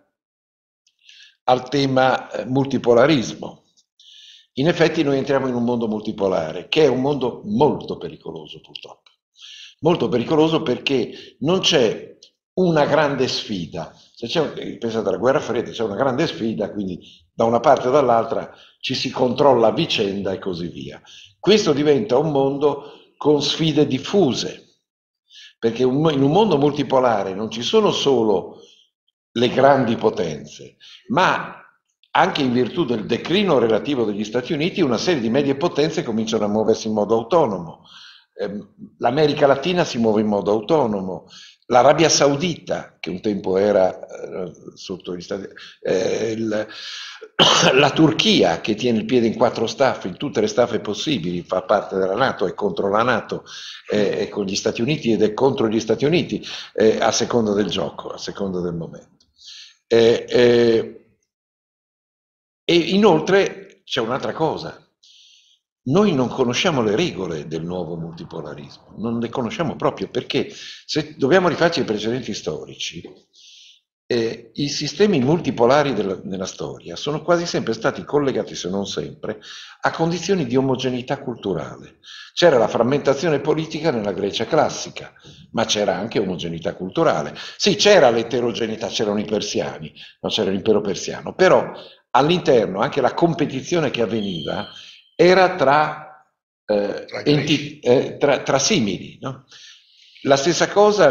multipolarismo. In effetti noi entriamo in un mondo multipolare, che è un mondo molto pericoloso, purtroppo. Molto pericoloso perché non c'è una grande sfida. Pensate alla guerra fredda, c'è una grande sfida, quindi da una parte o dall'altra ci si controlla a vicenda e così via. Questo diventa un mondo con sfide diffuse, perché in un mondo multipolare non ci sono solo le grandi potenze, ma anche in virtù del declino relativo degli Stati Uniti, una serie di medie potenze cominciano a muoversi in modo autonomo. L'America Latina si muove in modo autonomo, l'Arabia Saudita, che un tempo era sotto gli Stati la Turchia, che tiene il piede in 4 staffe, in tutte le staffe possibili, fa parte della NATO, è contro la NATO, è con gli Stati Uniti ed è contro gli Stati Uniti, a seconda del gioco, a seconda del momento. E inoltre c'è un'altra cosa. Noi non conosciamo le regole del nuovo multipolarismo, non le conosciamo proprio, perché se dobbiamo rifarci ai precedenti storici, i sistemi multipolari nella storia sono quasi sempre stati collegati, se non sempre, a condizioni di omogeneità culturale. C'era la frammentazione politica nella Grecia classica, ma c'era anche omogeneità culturale. Sì, c'era l'eterogeneità, c'erano i persiani, no? C'era l'impero persiano, però all'interno anche la competizione che avveniva era tra simili, no? La stessa cosa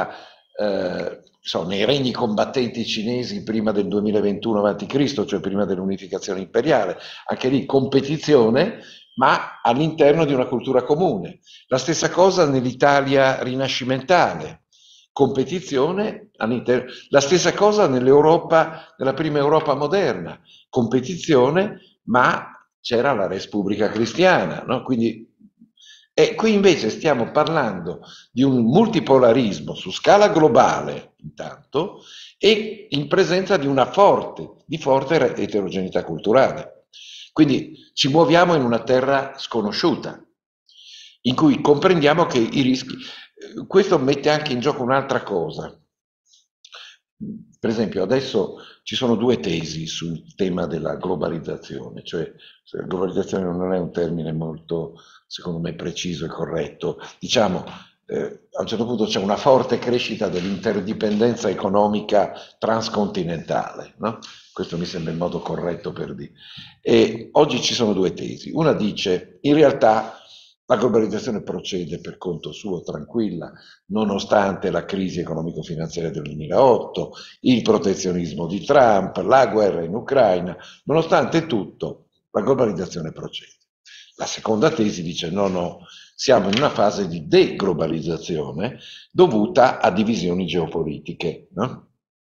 nei regni combattenti cinesi prima del 2021 a.C., cioè prima dell'unificazione imperiale, anche lì competizione, ma all'interno di una cultura comune. La stessa cosa nell'Italia rinascimentale, competizione all'interno. La stessa cosa nell'Europa, nella prima Europa moderna, competizione, ma c'era la Res Publica Cristiana, no? Quindi, qui invece stiamo parlando di un multipolarismo su scala globale, intanto, e in presenza di una forte eterogeneità culturale. Quindi ci muoviamo in una terra sconosciuta, in cui comprendiamo che i rischi. Questo mette anche in gioco un'altra cosa. Per esempio, adesso ci sono 2 tesi sul tema della globalizzazione, cioè la globalizzazione non è un termine molto, secondo me, preciso e corretto. Diciamo, a un certo punto c'è una forte crescita dell'interdipendenza economica transcontinentale, no? Questo mi sembra il modo corretto per dire. E oggi ci sono 2 tesi. Una dice, in realtà la globalizzazione procede per conto suo, tranquilla, nonostante la crisi economico-finanziaria del 2008, il protezionismo di Trump, la guerra in Ucraina, nonostante tutto, la globalizzazione procede. La seconda tesi dice no, siamo in una fase di deglobalizzazione dovuta a divisioni geopolitiche, no?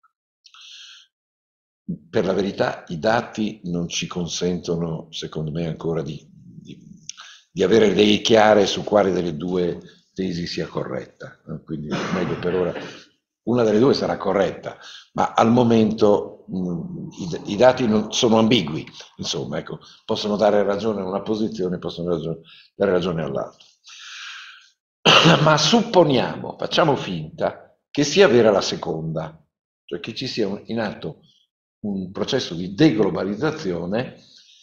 Per la verità i dati non ci consentono, secondo me, ancora di avere idee chiare su quale delle 2 tesi sia corretta, quindi meglio per ora, una delle 2 sarà corretta, ma al momento i dati sono ambigui, insomma, ecco, possono dare ragione a una posizione, possono dare ragione all'altra. Ma supponiamo, facciamo finta che sia vera la seconda, cioè che ci sia in atto un processo di deglobalizzazione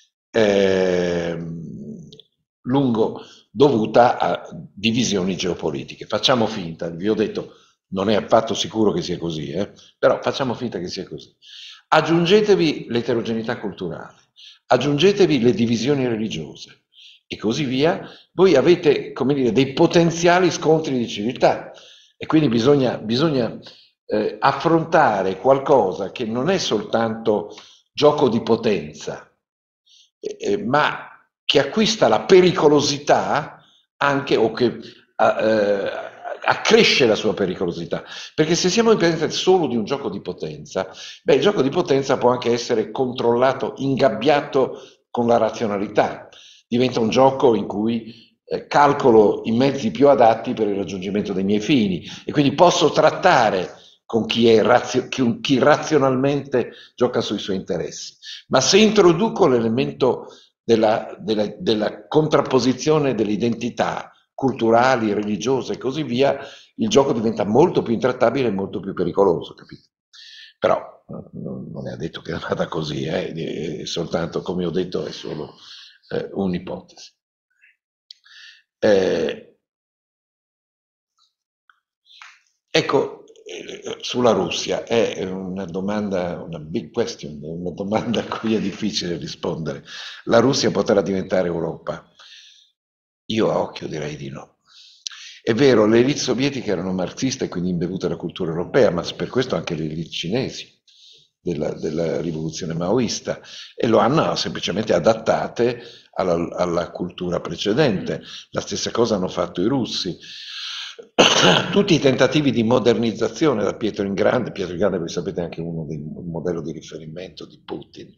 dovuta a divisioni geopolitiche. Facciamo finta, vi ho detto, non è affatto sicuro che sia così, però facciamo finta che sia così. Aggiungetevi l'eterogeneità culturale, aggiungetevi le divisioni religiose, e così via, voi avete, come dire, dei potenziali scontri di civiltà e quindi bisogna affrontare qualcosa che non è soltanto gioco di potenza, ma che acquista la pericolosità anche o che accresce la sua pericolosità, perché se siamo in presenza solo di un gioco di potenza, beh, il gioco di potenza può anche essere controllato, ingabbiato con la razionalità, diventa un gioco in cui calcolo i mezzi più adatti per il raggiungimento dei miei fini e quindi posso trattare con chi razionalmente gioca sui suoi interessi. Ma se introduco l'elemento della contrapposizione delle identità culturali, religiose e così via, il gioco diventa molto più intrattabile e molto più pericoloso, capito? Però non è detto che vada così, è soltanto, come ho detto, è solo un'ipotesi. Ecco, sulla Russia è una domanda, una big question, una domanda a cui è difficile rispondere. La Russia potrà diventare Europa? Io a occhio direi di no. È vero, le elite sovietiche erano marxiste e quindi imbevute della cultura europea, ma per questo anche le elite cinesi della rivoluzione maoista, e lo hanno semplicemente adattate alla cultura precedente. La stessa cosa hanno fatto i russi. Tutti i tentativi di modernizzazione da Pietro il Grande, voi sapete è anche uno dei modello di riferimento di Putin,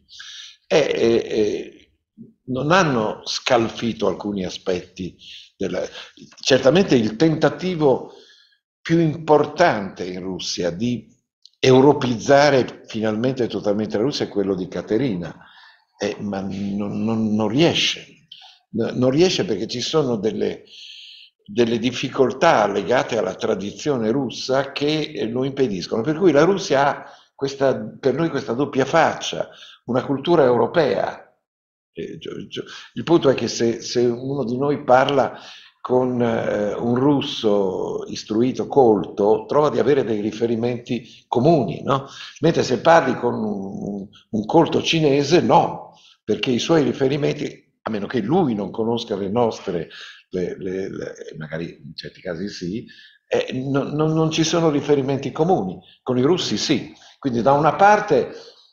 non hanno scalfito alcuni aspetti certamente il tentativo più importante in Russia di europeizzare finalmente totalmente la Russia è quello di Caterina, ma non riesce. Non riesce perché ci sono delle difficoltà legate alla tradizione russa che lo impediscono. Per cui la Russia ha per noi questa doppia faccia, una cultura europea. Il punto è che se uno di noi parla con un russo istruito, colto, trova di avere dei riferimenti comuni, no? Mentre se parli con un colto cinese, no, perché i suoi riferimenti, a meno che lui non conosca le nostre, magari in certi casi sì, non ci sono riferimenti comuni. Con i russi sì. Quindi da una parte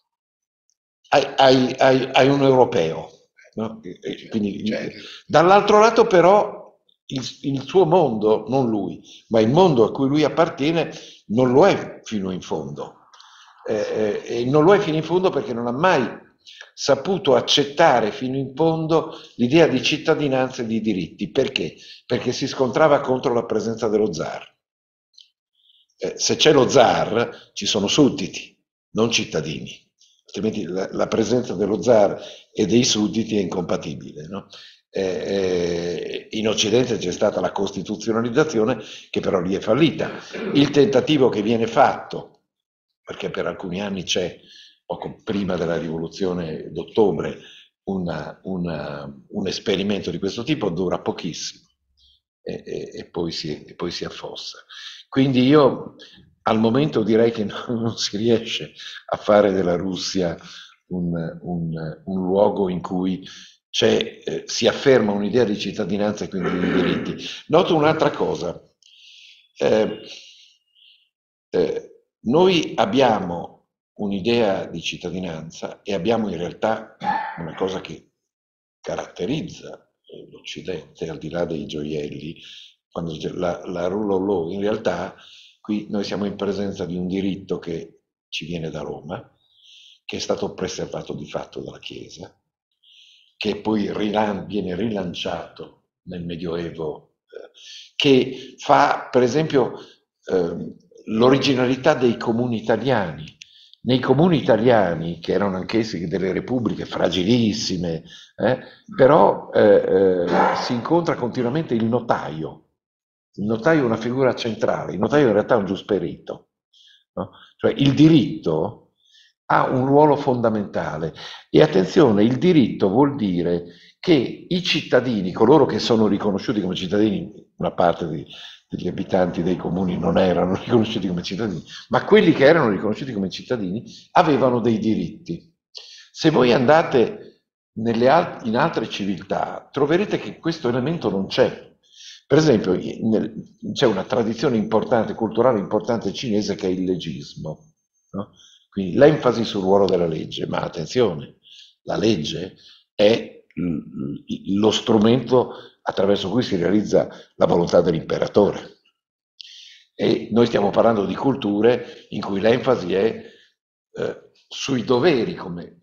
hai un europeo, no? Quindi, dall'altro lato però il suo mondo, non lui, ma il mondo a cui lui appartiene non lo è fino in fondo. E non lo è fino in fondo perché non ha mai saputo accettare fino in fondo l'idea di cittadinanza e di diritti. Perché? Perché si scontrava contro la presenza dello zar. Se c'è lo zar ci sono sudditi, non cittadini, altrimenti la presenza dello zar e dei sudditi è incompatibile, no? In Occidente c'è stata la costituzionalizzazione che però lì è fallita. Il tentativo che viene fatto, perché per alcuni anni c'è, poco prima della rivoluzione d'ottobre, un esperimento di questo tipo, dura pochissimo e poi si affossa. Quindi io al momento direi che non si riesce a fare della Russia un luogo in cui si afferma un'idea di cittadinanza e quindi di diritti. Noto un'altra cosa. Noi abbiamo un'idea di cittadinanza e abbiamo in realtà una cosa che caratterizza l'Occidente, al di là dei gioielli, quando la rule of law, in realtà qui noi siamo in presenza di un diritto che ci viene da Roma, che è stato preservato di fatto dalla Chiesa, che poi viene rilanciato nel Medioevo, che fa per esempio l'originalità dei comuni italiani. Nei comuni italiani, che erano anch'essi delle repubbliche fragilissime, però si incontra continuamente il notaio. Il notaio è una figura centrale, il notaio in realtà è un giusperito, no? Cioè il diritto ha un ruolo fondamentale e attenzione, il diritto vuol dire che i cittadini, coloro che sono riconosciuti come cittadini, una parte degli abitanti dei comuni non erano riconosciuti come cittadini, ma quelli che erano riconosciuti come cittadini avevano dei diritti. Se voi andate in altre civiltà troverete che questo elemento non c'è. Per esempio, c'è una tradizione importante, culturale importante cinese che è il leggismo, no? Quindi l'enfasi sul ruolo della legge, ma attenzione, la legge è lo strumento attraverso cui si realizza la volontà dell'imperatore. E noi stiamo parlando di culture in cui l'enfasi è sui doveri,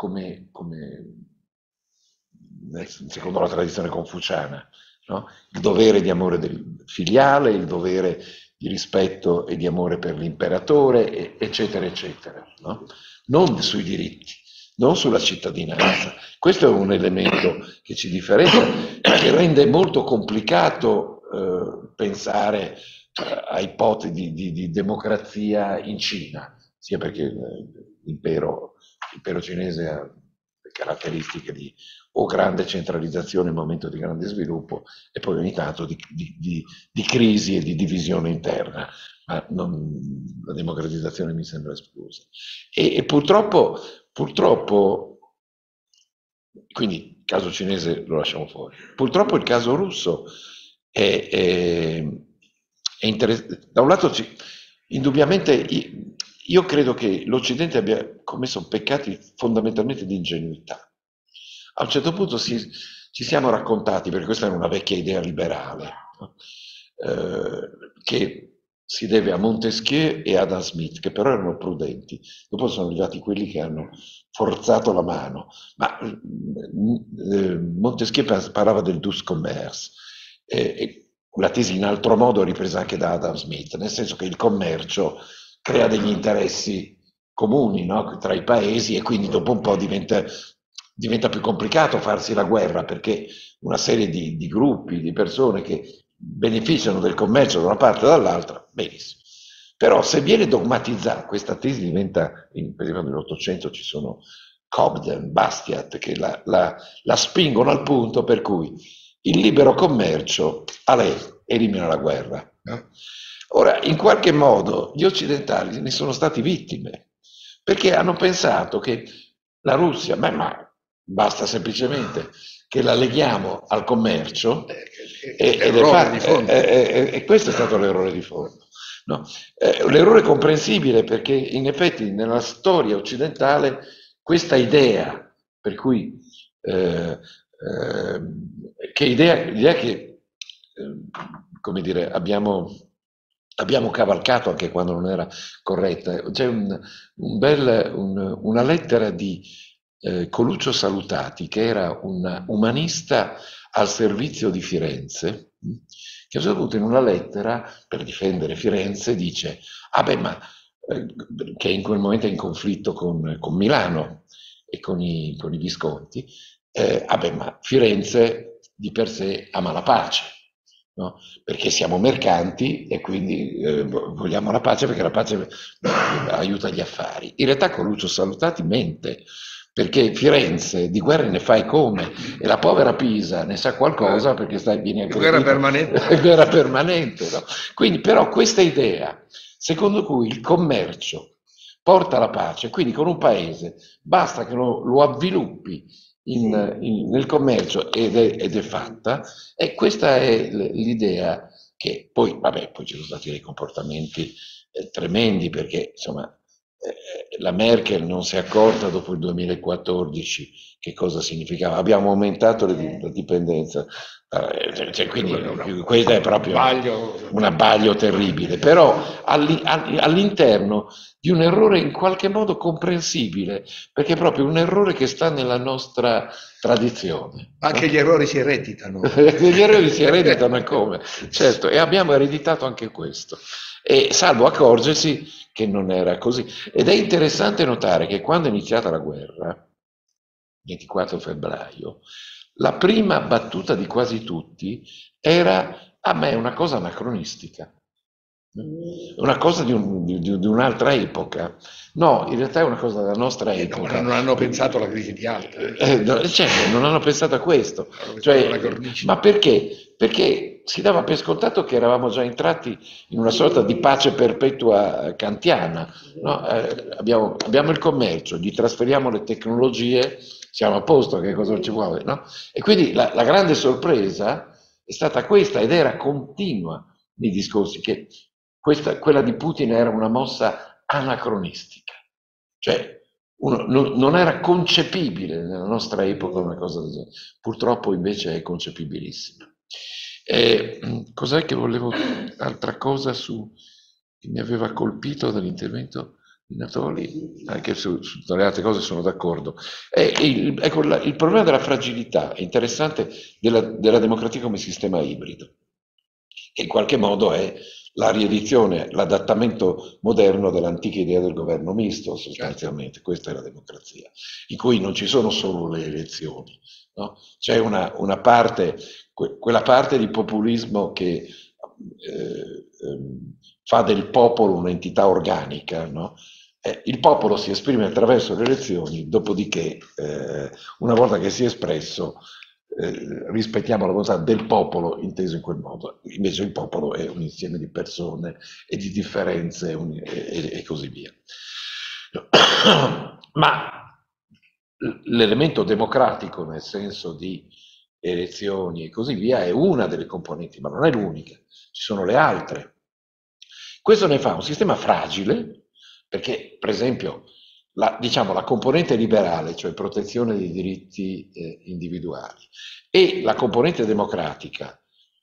secondo la tradizione confuciana, no? Il dovere di amore del filiale, il dovere di rispetto e di amore per l'imperatore, eccetera, eccetera, no? Non sui diritti, non sulla cittadinanza. Questo è un elemento che ci differenzia, che rende molto complicato pensare a ipotesi di democrazia in Cina, sia perché l'impero cinese ha caratteristiche di o grande centralizzazione in un momento di grande sviluppo e poi ogni tanto di crisi e di divisione interna, ma la democratizzazione mi sembra esplosa. E purtroppo, quindi il caso cinese lo lasciamo fuori, purtroppo il caso russo è interessante. Da un lato indubbiamente io credo che l'Occidente abbia commesso peccati fondamentalmente di ingenuità. A un certo punto ci siamo raccontati, perché questa era una vecchia idea liberale, no? Che si deve a Montesquieu e Adam Smith, che però erano prudenti. Dopo sono arrivati quelli che hanno forzato la mano. Ma Montesquieu parlava del dus commerce, la tesi in altro modo ripresa anche da Adam Smith, nel senso che il commercio crea degli interessi comuni, no? Tra i paesi, e quindi dopo un po' diventa più complicato farsi la guerra, perché una serie di gruppi, di persone che beneficiano del commercio da una parte o dall'altra, benissimo. Però se viene dogmatizzata, questa tesi diventa, per esempio nell'Ottocento ci sono Cobden, Bastiat, che la spingono al punto per cui il libero commercio a lei elimina la guerra. No? Ora, in qualche modo gli occidentali ne sono stati vittime, perché hanno pensato che la Russia, ma basta semplicemente che la leghiamo al commercio, e questo è stato l'errore di fondo. No? L'errore comprensibile, perché in effetti nella storia occidentale questa idea, per cui l'idea che come dire, abbiamo cavalcato anche quando non era corretta. C'è una lettera di Coluccio Salutati, che era un umanista al servizio di Firenze, che a un certo punto in una lettera, per difendere Firenze, dice che in quel momento è in conflitto con Milano e con i Visconti, ma Firenze di per sé ama la pace, no? Perché siamo mercanti e quindi vogliamo la pace, perché la pace aiuta gli affari. In realtà Coluccio Salutati mente, perché Firenze di guerre ne fa e come, e la povera Pisa ne sa qualcosa, perché viene guerra permanente. Guerra permanente, no? Quindi però questa idea, secondo cui il commercio porta alla pace, quindi con un paese basta che lo avviluppi nel commercio ed è fatta, e questa è l'idea che poi ci sono stati dei comportamenti tremendi, perché insomma la Merkel non si è accorta dopo il 2014 che cosa significava. Abbiamo aumentato la dipendenza, quindi questo è proprio un abbaglio terribile, però all'interno di un errore in qualche modo comprensibile, perché è proprio un errore che sta nella nostra tradizione. Anche gli errori si ereditano. Gli errori si ereditano, e come? Certo, e abbiamo ereditato anche questo, e salvo accorgersi che non era così. Ed è interessante notare che quando è iniziata la guerra, 24 febbraio, la prima battuta di quasi tutti era: a me è una cosa anacronistica, una cosa di un'altra epoca. No, in realtà è una cosa della nostra epoca. Non hanno pensato alla crisi di Alta. Certo, non hanno pensato a questo. Ma perché? Perché si dava per scontato che eravamo già entrati in una sorta di pace perpetua kantiana, no? Abbiamo il commercio, gli trasferiamo le tecnologie, siamo a posto, che cosa ci vuole, no? E quindi la grande sorpresa è stata questa, ed era continua nei discorsi, che quella di Putin era una mossa anacronistica, cioè non era concepibile nella nostra epoca una cosa del genere. Purtroppo invece è concepibilissima. Cos'è che volevo, altra cosa che mi aveva colpito dall'intervento di Natoli, anche su le altre cose sono d'accordo. Ecco, il problema della fragilità è interessante della democrazia come sistema ibrido, che in qualche modo è la riedizione, l'adattamento moderno dell'antica idea del governo misto, sostanzialmente. Questa è la democrazia, in cui non ci sono solo le elezioni, no? C'è una parte, quella parte di populismo che fa del popolo un'entità organica, no? Il popolo si esprime attraverso le elezioni, dopodiché, una volta che si è espresso, rispettiamo la volontà del popolo inteso in quel modo. Invece il popolo è un insieme di persone e di differenze e così via. Ma l'elemento democratico, nel senso di elezioni e così via, è una delle componenti, ma non è l'unica, ci sono le altre. Questo ne fa un sistema fragile, perché per esempio la componente liberale, cioè protezione dei diritti individuali, e la componente democratica,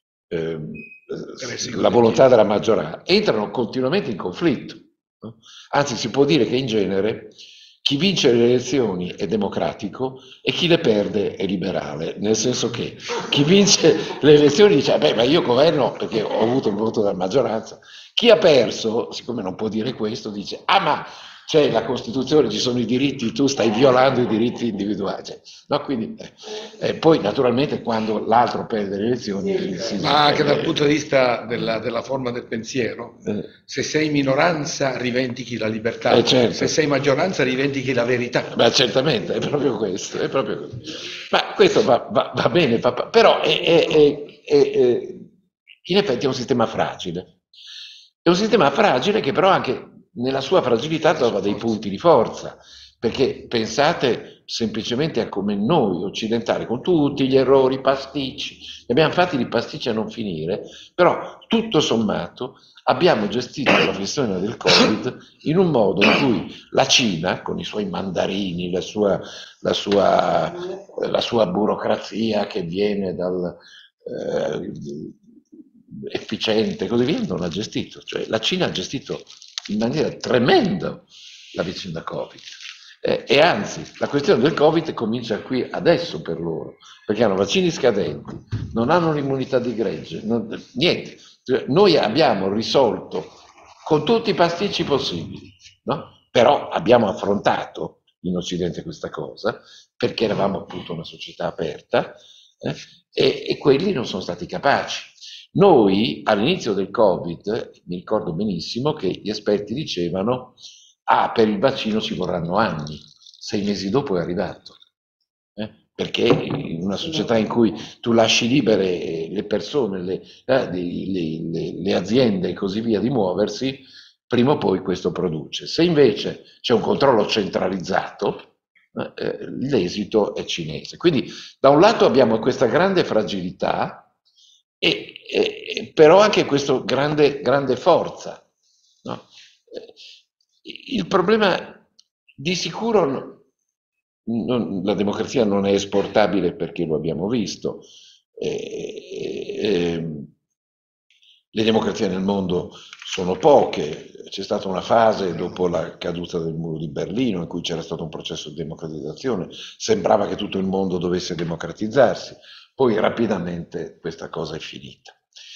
la volontà della maggioranza, entrano continuamente in conflitto, no? Anzi, si può dire che in genere chi vince le elezioni è democratico e chi le perde è liberale, nel senso che chi vince le elezioni dice beh, ma io governo perché ho avuto il voto della maggioranza. Chi ha perso, siccome non può dire questo, dice ma c'è la Costituzione, ci sono i diritti, tu stai violando i diritti individuali. No, quindi, poi naturalmente quando l'altro perde le elezioni... Ma anche dal punto di vista della forma del pensiero, se sei minoranza rivendichi la libertà, certo. Se sei maggioranza rivendichi la verità. Ma certamente, è proprio questo, è proprio così. Ma questo va bene, però in effetti è un sistema fragile. È un sistema fragile che però anche nella sua fragilità trova dei punti di forza, perché pensate semplicemente a come noi occidentali, con tutti gli errori, pasticci, ne abbiamo fatti di pasticci a non finire, però tutto sommato abbiamo gestito la questione del Covid in un modo in cui la Cina, con i suoi mandarini, la sua burocrazia che viene dal efficiente e così via, non ha gestito. Cioè la Cina ha gestito in maniera tremenda la vicenda Covid. E anzi, la questione del Covid comincia qui adesso per loro, perché hanno vaccini scadenti, non hanno l'immunità di gregge, niente. Noi abbiamo risolto con tutti i pasticci possibili, no? Però abbiamo affrontato in Occidente questa cosa, perché eravamo appunto una società aperta, e quelli non sono stati capaci. Noi all'inizio del Covid, mi ricordo benissimo che gli esperti dicevano per il vaccino ci vorranno anni, 6 mesi dopo è arrivato, perché in una società in cui tu lasci libere le persone, le aziende e così via di muoversi, prima o poi questo produce. Se invece c'è un controllo centralizzato, l'esito è cinese. Quindi da un lato abbiamo questa grande fragilità, però anche questa grande forza, no? Il problema di sicuro, la democrazia non è esportabile perché lo abbiamo visto, le democrazie nel mondo sono poche, c'è stata una fase dopo la caduta del muro di Berlino in cui c'era stato un processo di democratizzazione, sembrava che tutto il mondo dovesse democratizzarsi, poi rapidamente questa cosa è finita.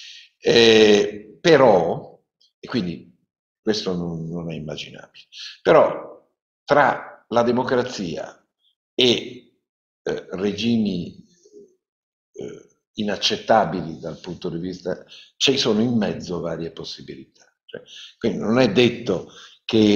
Però, e quindi questo non è immaginabile, però tra la democrazia e regimi inaccettabili dal punto di vista, ci sono in mezzo varie possibilità. Cioè, quindi non è detto che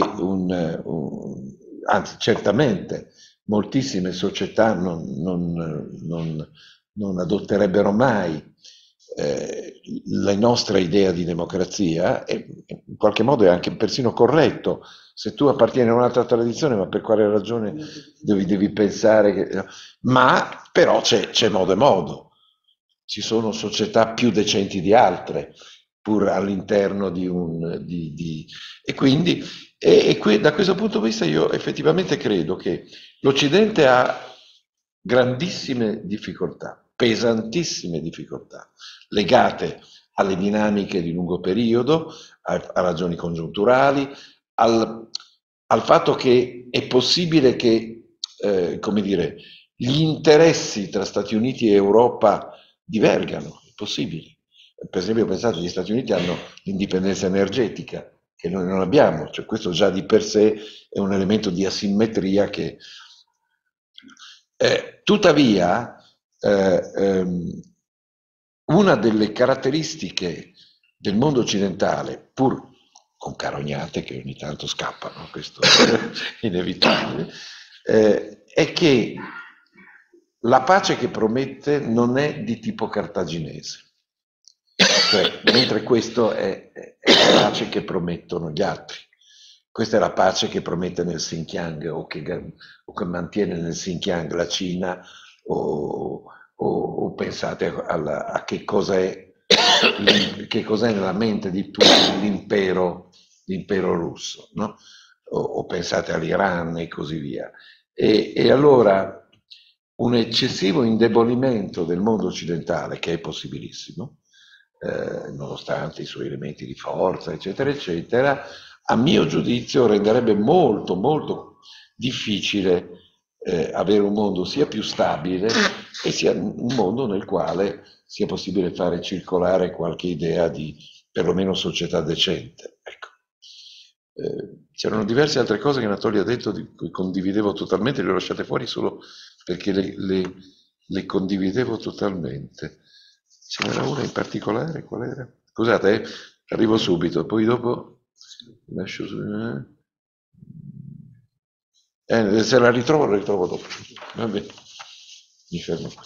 anzi certamente moltissime società non adotterebbero mai la nostra idea di democrazia, e in qualche modo è anche persino corretto. Se tu appartieni a un'altra tradizione, ma per quale ragione devi pensare che... Ma però c'è modo e modo. Ci sono società più decenti di altre, pur all'interno di un... E quindi, da questo punto di vista io effettivamente credo che l'Occidente ha grandissime difficoltà, pesantissime difficoltà, legate alle dinamiche di lungo periodo, a ragioni congiunturali, al fatto che è possibile che, come dire, gli interessi tra Stati Uniti e Europa divergano, è possibile. Per esempio, pensate, gli Stati Uniti hanno l'indipendenza energetica, che noi non abbiamo, cioè questo già di per sé è un elemento di asimmetria che... tuttavia, una delle caratteristiche del mondo occidentale, pur con carognate che ogni tanto scappano, questo è inevitabile, è che la pace che promette non è di tipo cartaginese. Cioè, mentre questo è la pace che promettono gli altri. Questa è la pace che promette nel Xinjiang o che mantiene nel Xinjiang la Cina o pensate a che cos'è nella mente di tutti l'impero russo, no? O pensate all'Iran e così via. E allora un eccessivo indebolimento del mondo occidentale, che è possibilissimo, nonostante i suoi elementi di forza, eccetera, eccetera, a mio giudizio renderebbe molto, molto difficile avere un mondo sia più stabile e sia un mondo nel quale sia possibile fare circolare qualche idea di perlomeno società decente. Ecco. C'erano diverse altre cose che Anatolio ha detto di cui condividevo totalmente, le ho lasciate fuori solo perché le condividevo totalmente. Ce n'era una in particolare, qual era? Scusate, arrivo subito, poi dopo lascio... se la ritrovo dopo. Va bene, mi fermo qui.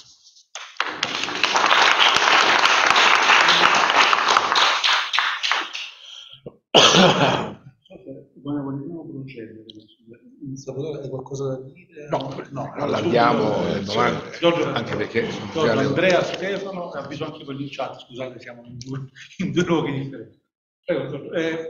Salvatore, hai qualcosa da dire? No, allarghiamo le domande, anche perché Andrea, Stefano, e avviso anche quelli in chat, scusate, siamo in due luoghi differenti. Prego,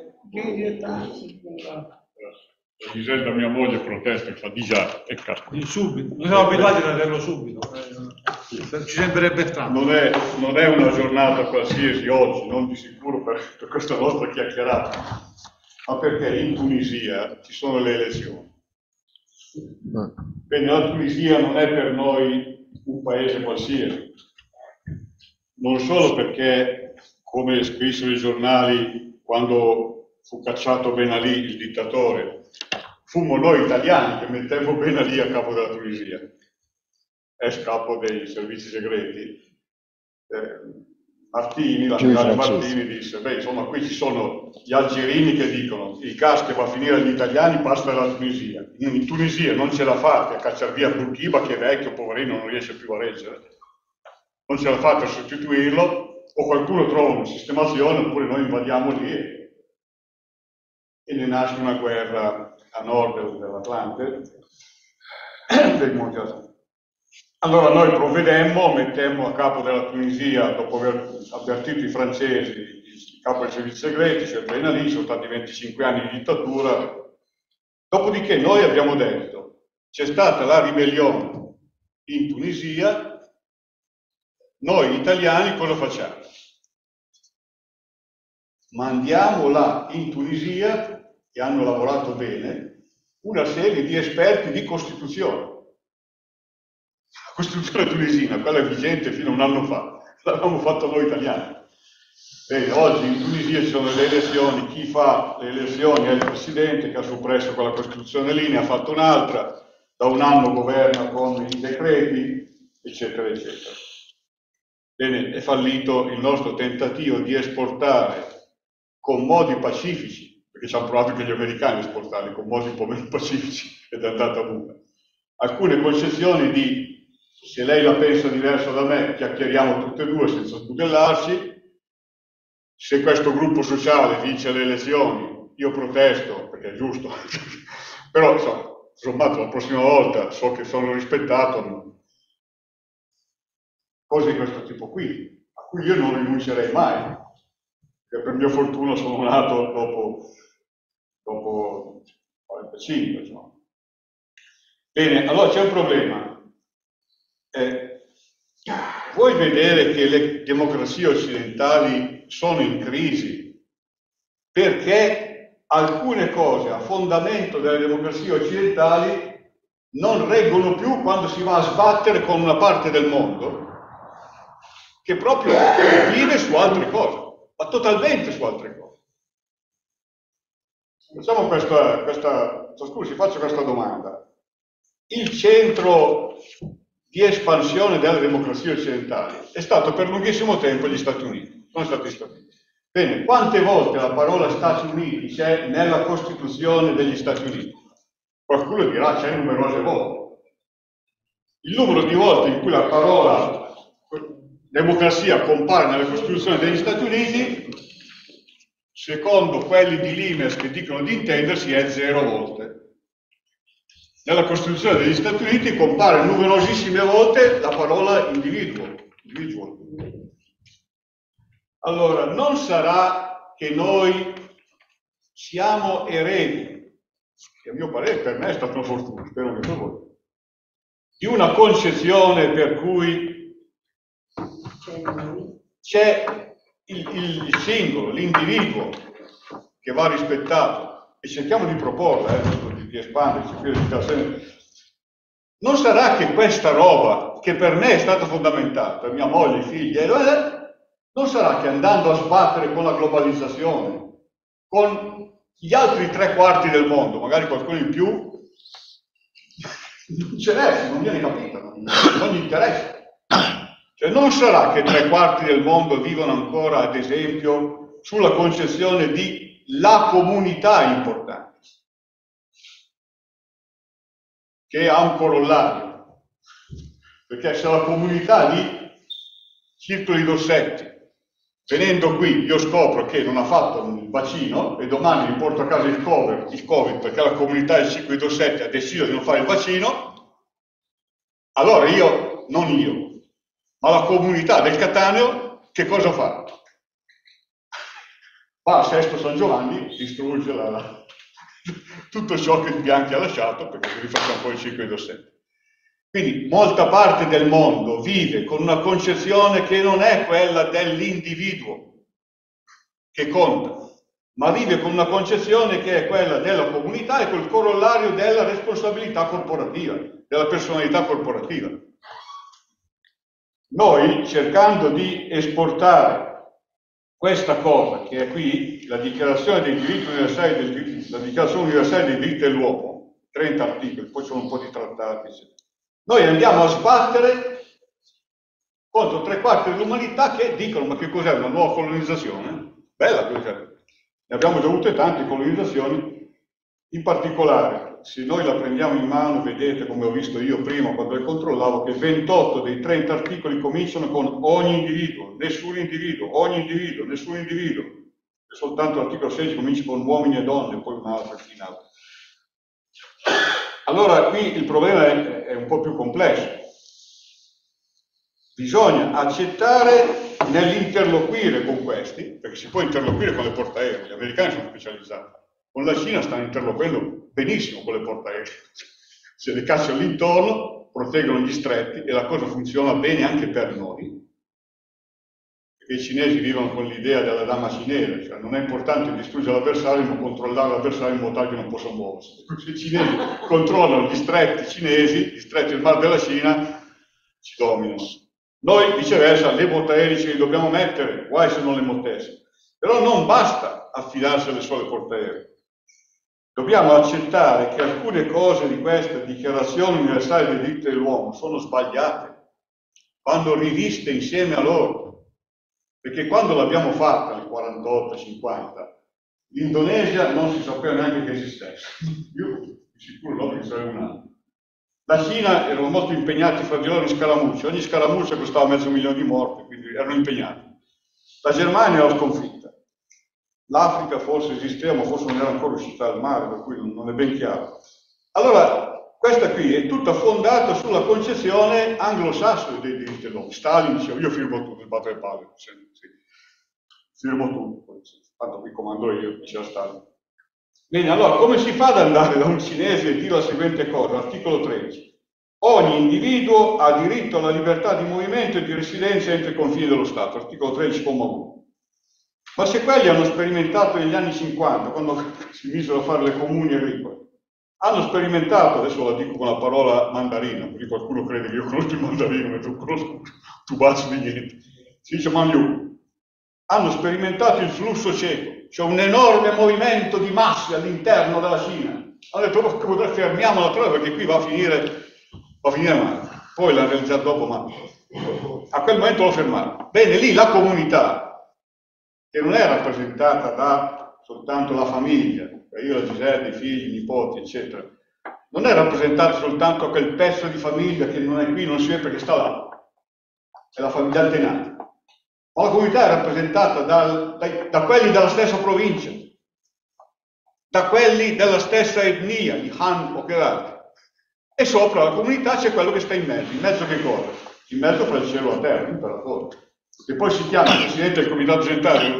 Gisella, mia moglie, protesta e fa di già, e casco. Subito, noi siamo abituati ad averlo subito, ci sembrerebbe strano. Non è una giornata qualsiasi oggi, non di sicuro per questa nostra chiacchierata, ma perché in Tunisia ci sono le elezioni. Quindi la Tunisia non è per noi un paese qualsiasi, non solo perché, come scrissero i giornali quando fu cacciato Ben Ali, il dittatore, fummo noi italiani che mettemmo Ben Ali a capo della Tunisia, ex capo dei servizi segreti. L'ammirale Martini disse, beh, insomma, qui ci sono gli algerini che dicono il gas che va a finire agli italiani passa dalla Tunisia. In Tunisia non ce la fate a cacciare via Bourguiba, che è vecchio, poverino, non riesce più a reggere. Non ce la fate a sostituirlo, o qualcuno trova una sistemazione, oppure noi invadiamo lì e ne nasce una guerra a nord dell'Atlante, dei Monti Atlantici. Allora noi provvedemmo, mettemmo a capo della Tunisia, dopo aver avvertito i francesi, il capo dei servizi segreti, cioè Ben Ali, sono stati 25 anni di dittatura. Dopodiché noi abbiamo detto, c'è stata la ribellione in Tunisia, noi italiani cosa facciamo? Mandiamo là in Tunisia, che hanno lavorato bene, una serie di esperti di Costituzione. La Costituzione tunisina, quella è vigente fino a un anno fa, l'avevamo fatto noi italiani. Bene, oggi in Tunisia ci sono le elezioni, chi fa le elezioni è il presidente che ha soppresso quella Costituzione lì, ne ha fatto un'altra, da un anno governa con i decreti, eccetera, eccetera. Bene, è fallito il nostro tentativo di esportare con modi pacifici, perché ci hanno provato anche gli americani a esportarli con modi un po' meno pacifici, ed è andata a buca, alcune concezioni di Se lei la pensa diversa da me, chiacchieriamo tutte e due senza sbudellarci. Se questo gruppo sociale vince le elezioni, io protesto, perché è giusto, però insomma, la prossima volta so che sono rispettato. Cose di questo tipo qui, a cui io non rinuncerei mai, perché per mia fortuna sono nato dopo 45, insomma. Bene, allora c'è un problema. Vuoi vedere che le democrazie occidentali sono in crisi perché alcune cose a fondamento delle democrazie occidentali non reggono più quando si va a sbattere con una parte del mondo che proprio vive su altre cose, ma totalmente su altre cose. Facciamo scusi, faccio questa domanda. Il centro di espansione delle democrazie occidentali è stato per lunghissimo tempo gli Stati Uniti, sono stati gli Stati Uniti. Bene, quante volte la parola Stati Uniti c'è nella Costituzione degli Stati Uniti? Qualcuno dirà c'è numerose volte. Il numero di volte in cui la parola democrazia compare nella Costituzione degli Stati Uniti, secondo quelli di Limes che dicono di intendersi, è 0 volte. Nella Costituzione degli Stati Uniti compare numerosissime volte la parola individual. Allora, non sarà che noi siamo eredi, che a mio parere per me è stata una fortuna, spero che per voi, di una concezione per cui c'è il singolo, l'individuo che va rispettato, e cerchiamo di proporla, di espanderci. Non sarà che questa roba, che per me è stata fondamentale, per mia moglie, i figli, non sarà che andando a sbattere con la globalizzazione, con gli altri 3/4 del mondo, magari qualcuno in più, non ce n'è, non viene capita, non gli interessa. Cioè non sarà che 3/4 del mondo vivono ancora, ad esempio, sulla concezione di la comunità importante, che ha un corollario. Perché se la comunità di circoli d'ossetti, venendo qui, io scopro che non ha fatto il vaccino e domani mi porto a casa il Covid perché la comunità del circolo d'ossetti ha deciso di non fare il vaccino, allora non io, ma la comunità del Cattaneo che cosa fa? Va a Sesto San Giovanni, distrugge tutto ciò che il Bianchi ha lasciato perché si rifaccia un po' il circolo d'ossetti. Quindi molta parte del mondo vive con una concezione che non è quella dell'individuo che conta, ma vive con una concezione che è quella della comunità e col corollario della responsabilità corporativa, della personalità corporativa. Noi, cercando di esportare questa cosa, che è qui, la Dichiarazione dei diritti universali la Dichiarazione universale dei diritti dell'uomo, 30 articoli, poi sono un po' di trattati, noi andiamo a sbattere contro 3/4 dell'umanità che dicono: ma che cos'è una nuova colonizzazione? Bella cosa. Ne abbiamo già avute tante colonizzazioni, in particolare se noi la prendiamo in mano, vedete come ho visto io prima quando le controllavo, che 28 dei 30 articoli cominciano con ogni individuo, nessun individuo, ogni individuo, nessun individuo, e soltanto l'articolo 16 comincia con uomini e donne, poi un altro finale. Allora qui il problema è un po' più complesso. Bisogna accettare nell'interloquire con questi, perché si può interloquire con le portaerei, gli americani sono specializzati, con la Cina stanno interloquendo benissimo con le portaerei, se le cacciano all'intorno, proteggono gli stretti e la cosa funziona bene anche per noi, perché i cinesi vivono con l'idea della dama cinese, cioè non è importante distruggere l'avversario ma controllare l'avversario in modo tale che non possa muoversi. Se i cinesi controllano gli stretti cinesi, gli stretti del Mar della Cina, ci dominano. Noi viceversa le portaerei ce li dobbiamo mettere, guai se non le mettessimo. Però non basta affidarsi alle sole portaerei. Dobbiamo accettare che alcune cose di questa Dichiarazione universale dei diritti dell'uomo sono sbagliate, vanno riviste insieme a loro. Perché quando l'abbiamo fatta nel 48-50, l'Indonesia non si sapeva neanche che esistesse. Io di sicuro no, perché sarei un anno. La Cina erano molto impegnati fra di loro in scaramucce, ogni scaramuccia costava $500.000 di morti, quindi erano impegnati. La Germania era sconfitta. L'Africa forse esisteva, ma forse non era ancora uscita dal mare, per cui non è ben chiaro. Allora, questa qui è tutta fondata sulla concezione anglosassone dei diritti dell'uomo. Stalin diceva, io firmo tutto, il padre padre, sì. Firmo tutto, tanto qui comando io, diceva Stalin. Bene, allora, come si fa ad andare da un cinese e dire la seguente cosa? Articolo 13. Ogni individuo ha diritto alla libertà di movimento e di residenza entro i confini dello Stato, articolo 13, comma 1. Ma se quelli hanno sperimentato negli anni 50, quando si misero a fare le comuni agricole, hanno sperimentato, adesso la dico con la parola mandarina, perché qualcuno crede che io conosco il mandarino, ma non conosco tubazzo di niente, si dice manliu, hanno sperimentato il flusso cieco, cioè un enorme movimento di masse all'interno della Cina. Hanno detto, fermiamo la trova perché qui va a finire male. Poi l'ha realizzato dopo, ma a quel momento lo fermarono. Bene, lì la comunità, che non è rappresentata da soltanto la famiglia, io, la Giuseppe, i figli, i nipoti, eccetera, non è rappresentata soltanto quel pezzo di famiglia che non è qui, non si vede perché sta là, è la famiglia antenata, ma la comunità è rappresentata da quelli della stessa provincia, da quelli della stessa etnia, di Han o che altro, e sopra la comunità c'è quello che sta in mezzo che cosa? In mezzo fra il cielo e la terra, l'imperatore, che poi si chiama Presidente del Comitato Centrale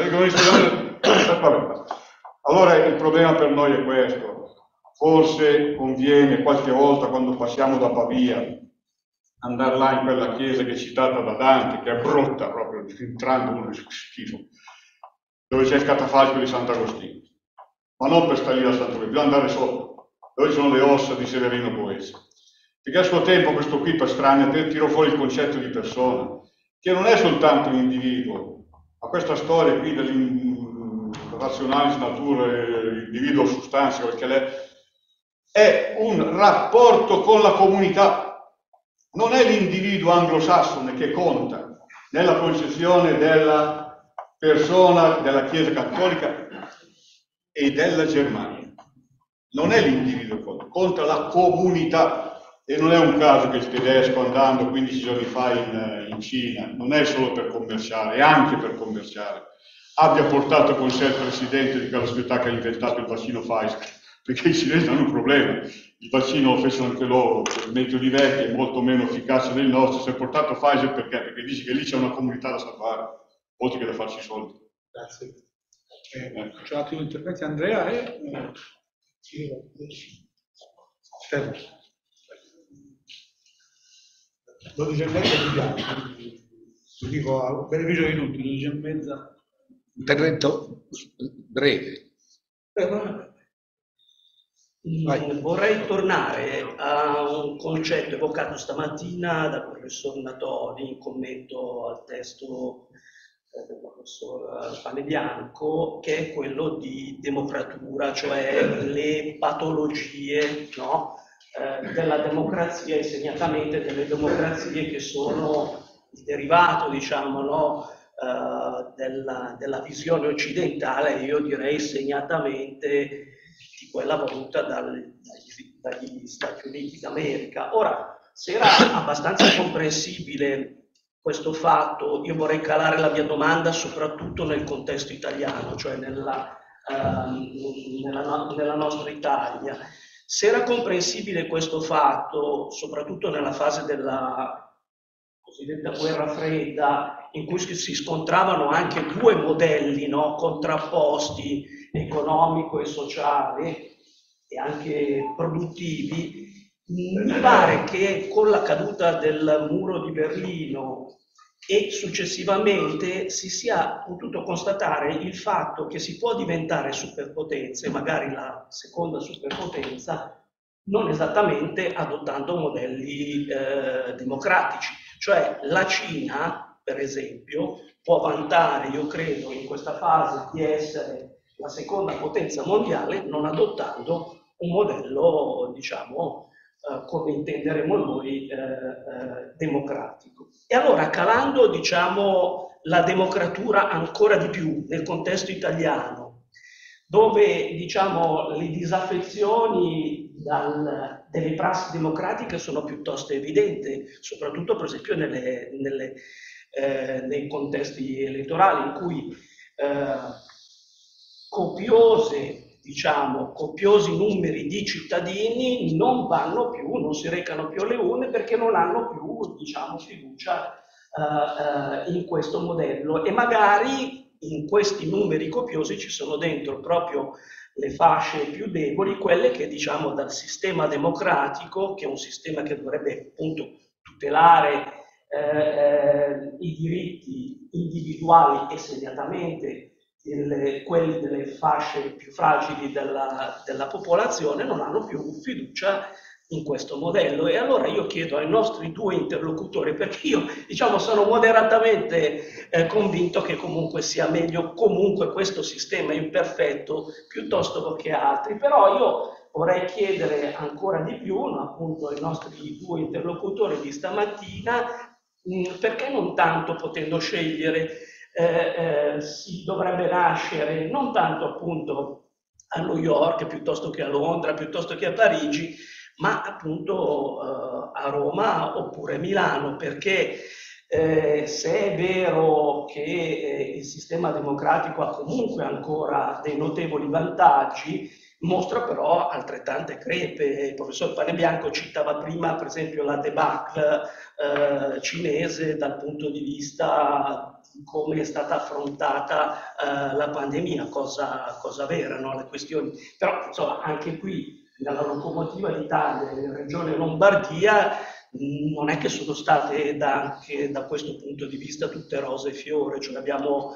Allora il problema per noi è questo. Forse conviene qualche volta, quando passiamo da Pavia, andare là in quella chiesa che è citata da Dante, che è brutta proprio, entrando uno schifo, dove c'è il catafalco di Sant'Agostino. Ma non per stare lì a Sant'Agostino, bisogna andare sotto, dove ci sono le ossa di Severino Boezio. Perché a suo tempo questo qui, per strani, tirò fuori il concetto di persona, che non è soltanto un individuo, ma questa storia qui dell'irrazionalis natura, individuo sostanza, perché è un rapporto con la comunità, non è l'individuo anglosassone che conta nella concezione della persona della Chiesa Cattolica e della Germania. Non è l'individuo che conta la comunità. E non è un caso che il tedesco, andando 15 giorni fa in Cina, non è solo per commerciare, è anche per commerciare, abbia portato con sé il presidente di quella società che ha inventato il vaccino Pfizer, perché i cinesi hanno un problema, il vaccino lo fecero anche loro, meglio di vecchio, è molto meno efficace del nostro, si è portato Pfizer perché? Perché dice che lì c'è una comunità da salvare, oltre che da farci soldi. Grazie. C'è altri interventi, Andrea e... Fermo. 12:30 di bianco, lo dico a beneficio di tutti, 12:30. Intervento breve. Vorrei tornare a un concetto evocato stamattina dal professor Natoli in commento al testo del professor Panebianco, che è quello di democratura, cioè le patologie, no? Della democrazia e segnatamente delle democrazie che sono il derivato, diciamo, no, della visione occidentale, io direi segnatamente di quella voluta dagli Stati Uniti d'America. Ora, se era abbastanza comprensibile questo fatto, io vorrei calare la mia domanda soprattutto nel contesto italiano, cioè nella nostra Italia. Se era comprensibile questo fatto, soprattutto nella fase della cosiddetta guerra fredda, in cui si scontravano anche due modelli, no, contrapposti, economico e sociale, e anche produttivi, mi pare che con la caduta del muro di Berlino e successivamente si sia potuto constatare il fatto che si può diventare superpotenze, magari la seconda superpotenza, non esattamente adottando modelli democratici. Cioè la Cina, per esempio, può vantare, io credo, in questa fase di essere la seconda potenza mondiale non adottando un modello, diciamo, come intenderemo noi, democratico. E allora, calando, diciamo, la democratura ancora di più nel contesto italiano, dove, diciamo, le disaffezioni delle prassi democratiche sono piuttosto evidenti, soprattutto per esempio nei contesti elettorali in cui copiosi numeri di cittadini non vanno più, non si recano più alle urne perché non hanno più, diciamo, fiducia in questo modello, e magari in questi numeri copiosi ci sono dentro proprio le fasce più deboli, quelle che, diciamo, dal sistema democratico, che è un sistema che dovrebbe appunto tutelare i diritti individuali e segnatamente quelli delle fasce più fragili della popolazione, non hanno più fiducia in questo modello. E allora io chiedo ai nostri due interlocutori, perché io, diciamo, sono moderatamente convinto che comunque sia meglio comunque questo sistema imperfetto piuttosto che altri, però io vorrei chiedere ancora di più, appunto, ai nostri due interlocutori di stamattina, perché non tanto potendo scegliere si dovrebbe nascere non tanto appunto a New York piuttosto che a Londra, piuttosto che a Parigi, ma appunto a Roma oppure Milano, perché se è vero che il sistema democratico ha comunque ancora dei notevoli vantaggi, mostra però altrettante crepe. Il professor Panebianco citava prima per esempio la debacle cinese dal punto di vista di come è stata affrontata la pandemia, cosa vera, no? Le questioni. Però insomma anche qui nella locomotiva d'Italia, in regione Lombardia, non è che sono state anche da questo punto di vista tutte rose e fiori, cioè abbiamo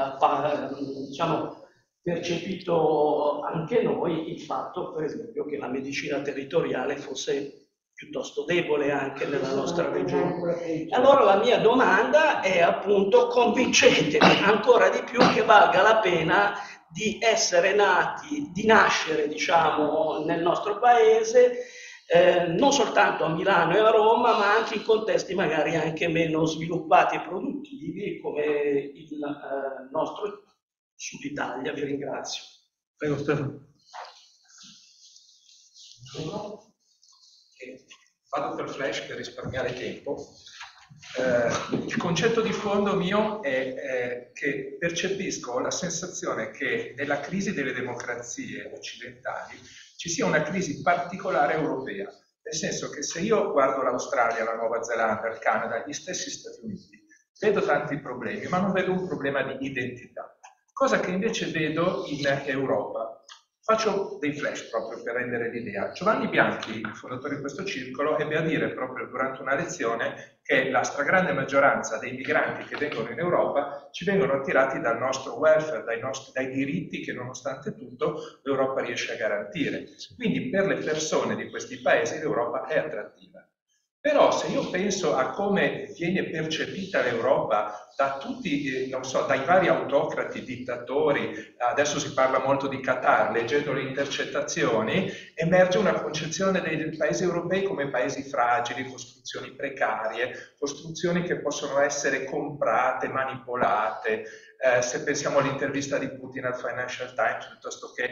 diciamo, percepito anche noi il fatto, per esempio, che la medicina territoriale fosse piuttosto debole anche nella nostra regione. Allora la mia domanda è appunto: convincetemi ancora di più che valga la pena di essere nati, di nascere, diciamo, nel nostro paese, non soltanto a Milano e a Roma, ma anche in contesti magari anche meno sviluppati e produttivi come il nostro Sud Italia. Vi ringrazio. Prego Stefano. Vado per flash per risparmiare tempo. Il concetto di fondo mio è che percepisco la sensazione che nella crisi delle democrazie occidentali ci sia una crisi particolare europea, nel senso che se io guardo l'Australia, la Nuova Zelanda, il Canada, gli stessi Stati Uniti, vedo tanti problemi, ma non vedo un problema di identità, cosa che invece vedo in Europa. Faccio dei flash proprio per rendere l'idea. Giovanni Bianchi, il fondatore di questo circolo, ebbe a dire proprio durante una lezione che la stragrande maggioranza dei migranti che vengono in Europa ci vengono attirati dal nostro welfare, dai diritti che nonostante tutto l'Europa riesce a garantire. Quindi per le persone di questi paesi l'Europa è attrattiva. Però se io penso a come viene percepita l'Europa da tutti, non so, dai vari autocrati, dittatori, adesso si parla molto di Qatar, leggendo le intercettazioni, emerge una concezione dei paesi europei come paesi fragili, costruzioni precarie, costruzioni che possono essere comprate, manipolate. Se pensiamo all'intervista di Putin al Financial Times, piuttosto che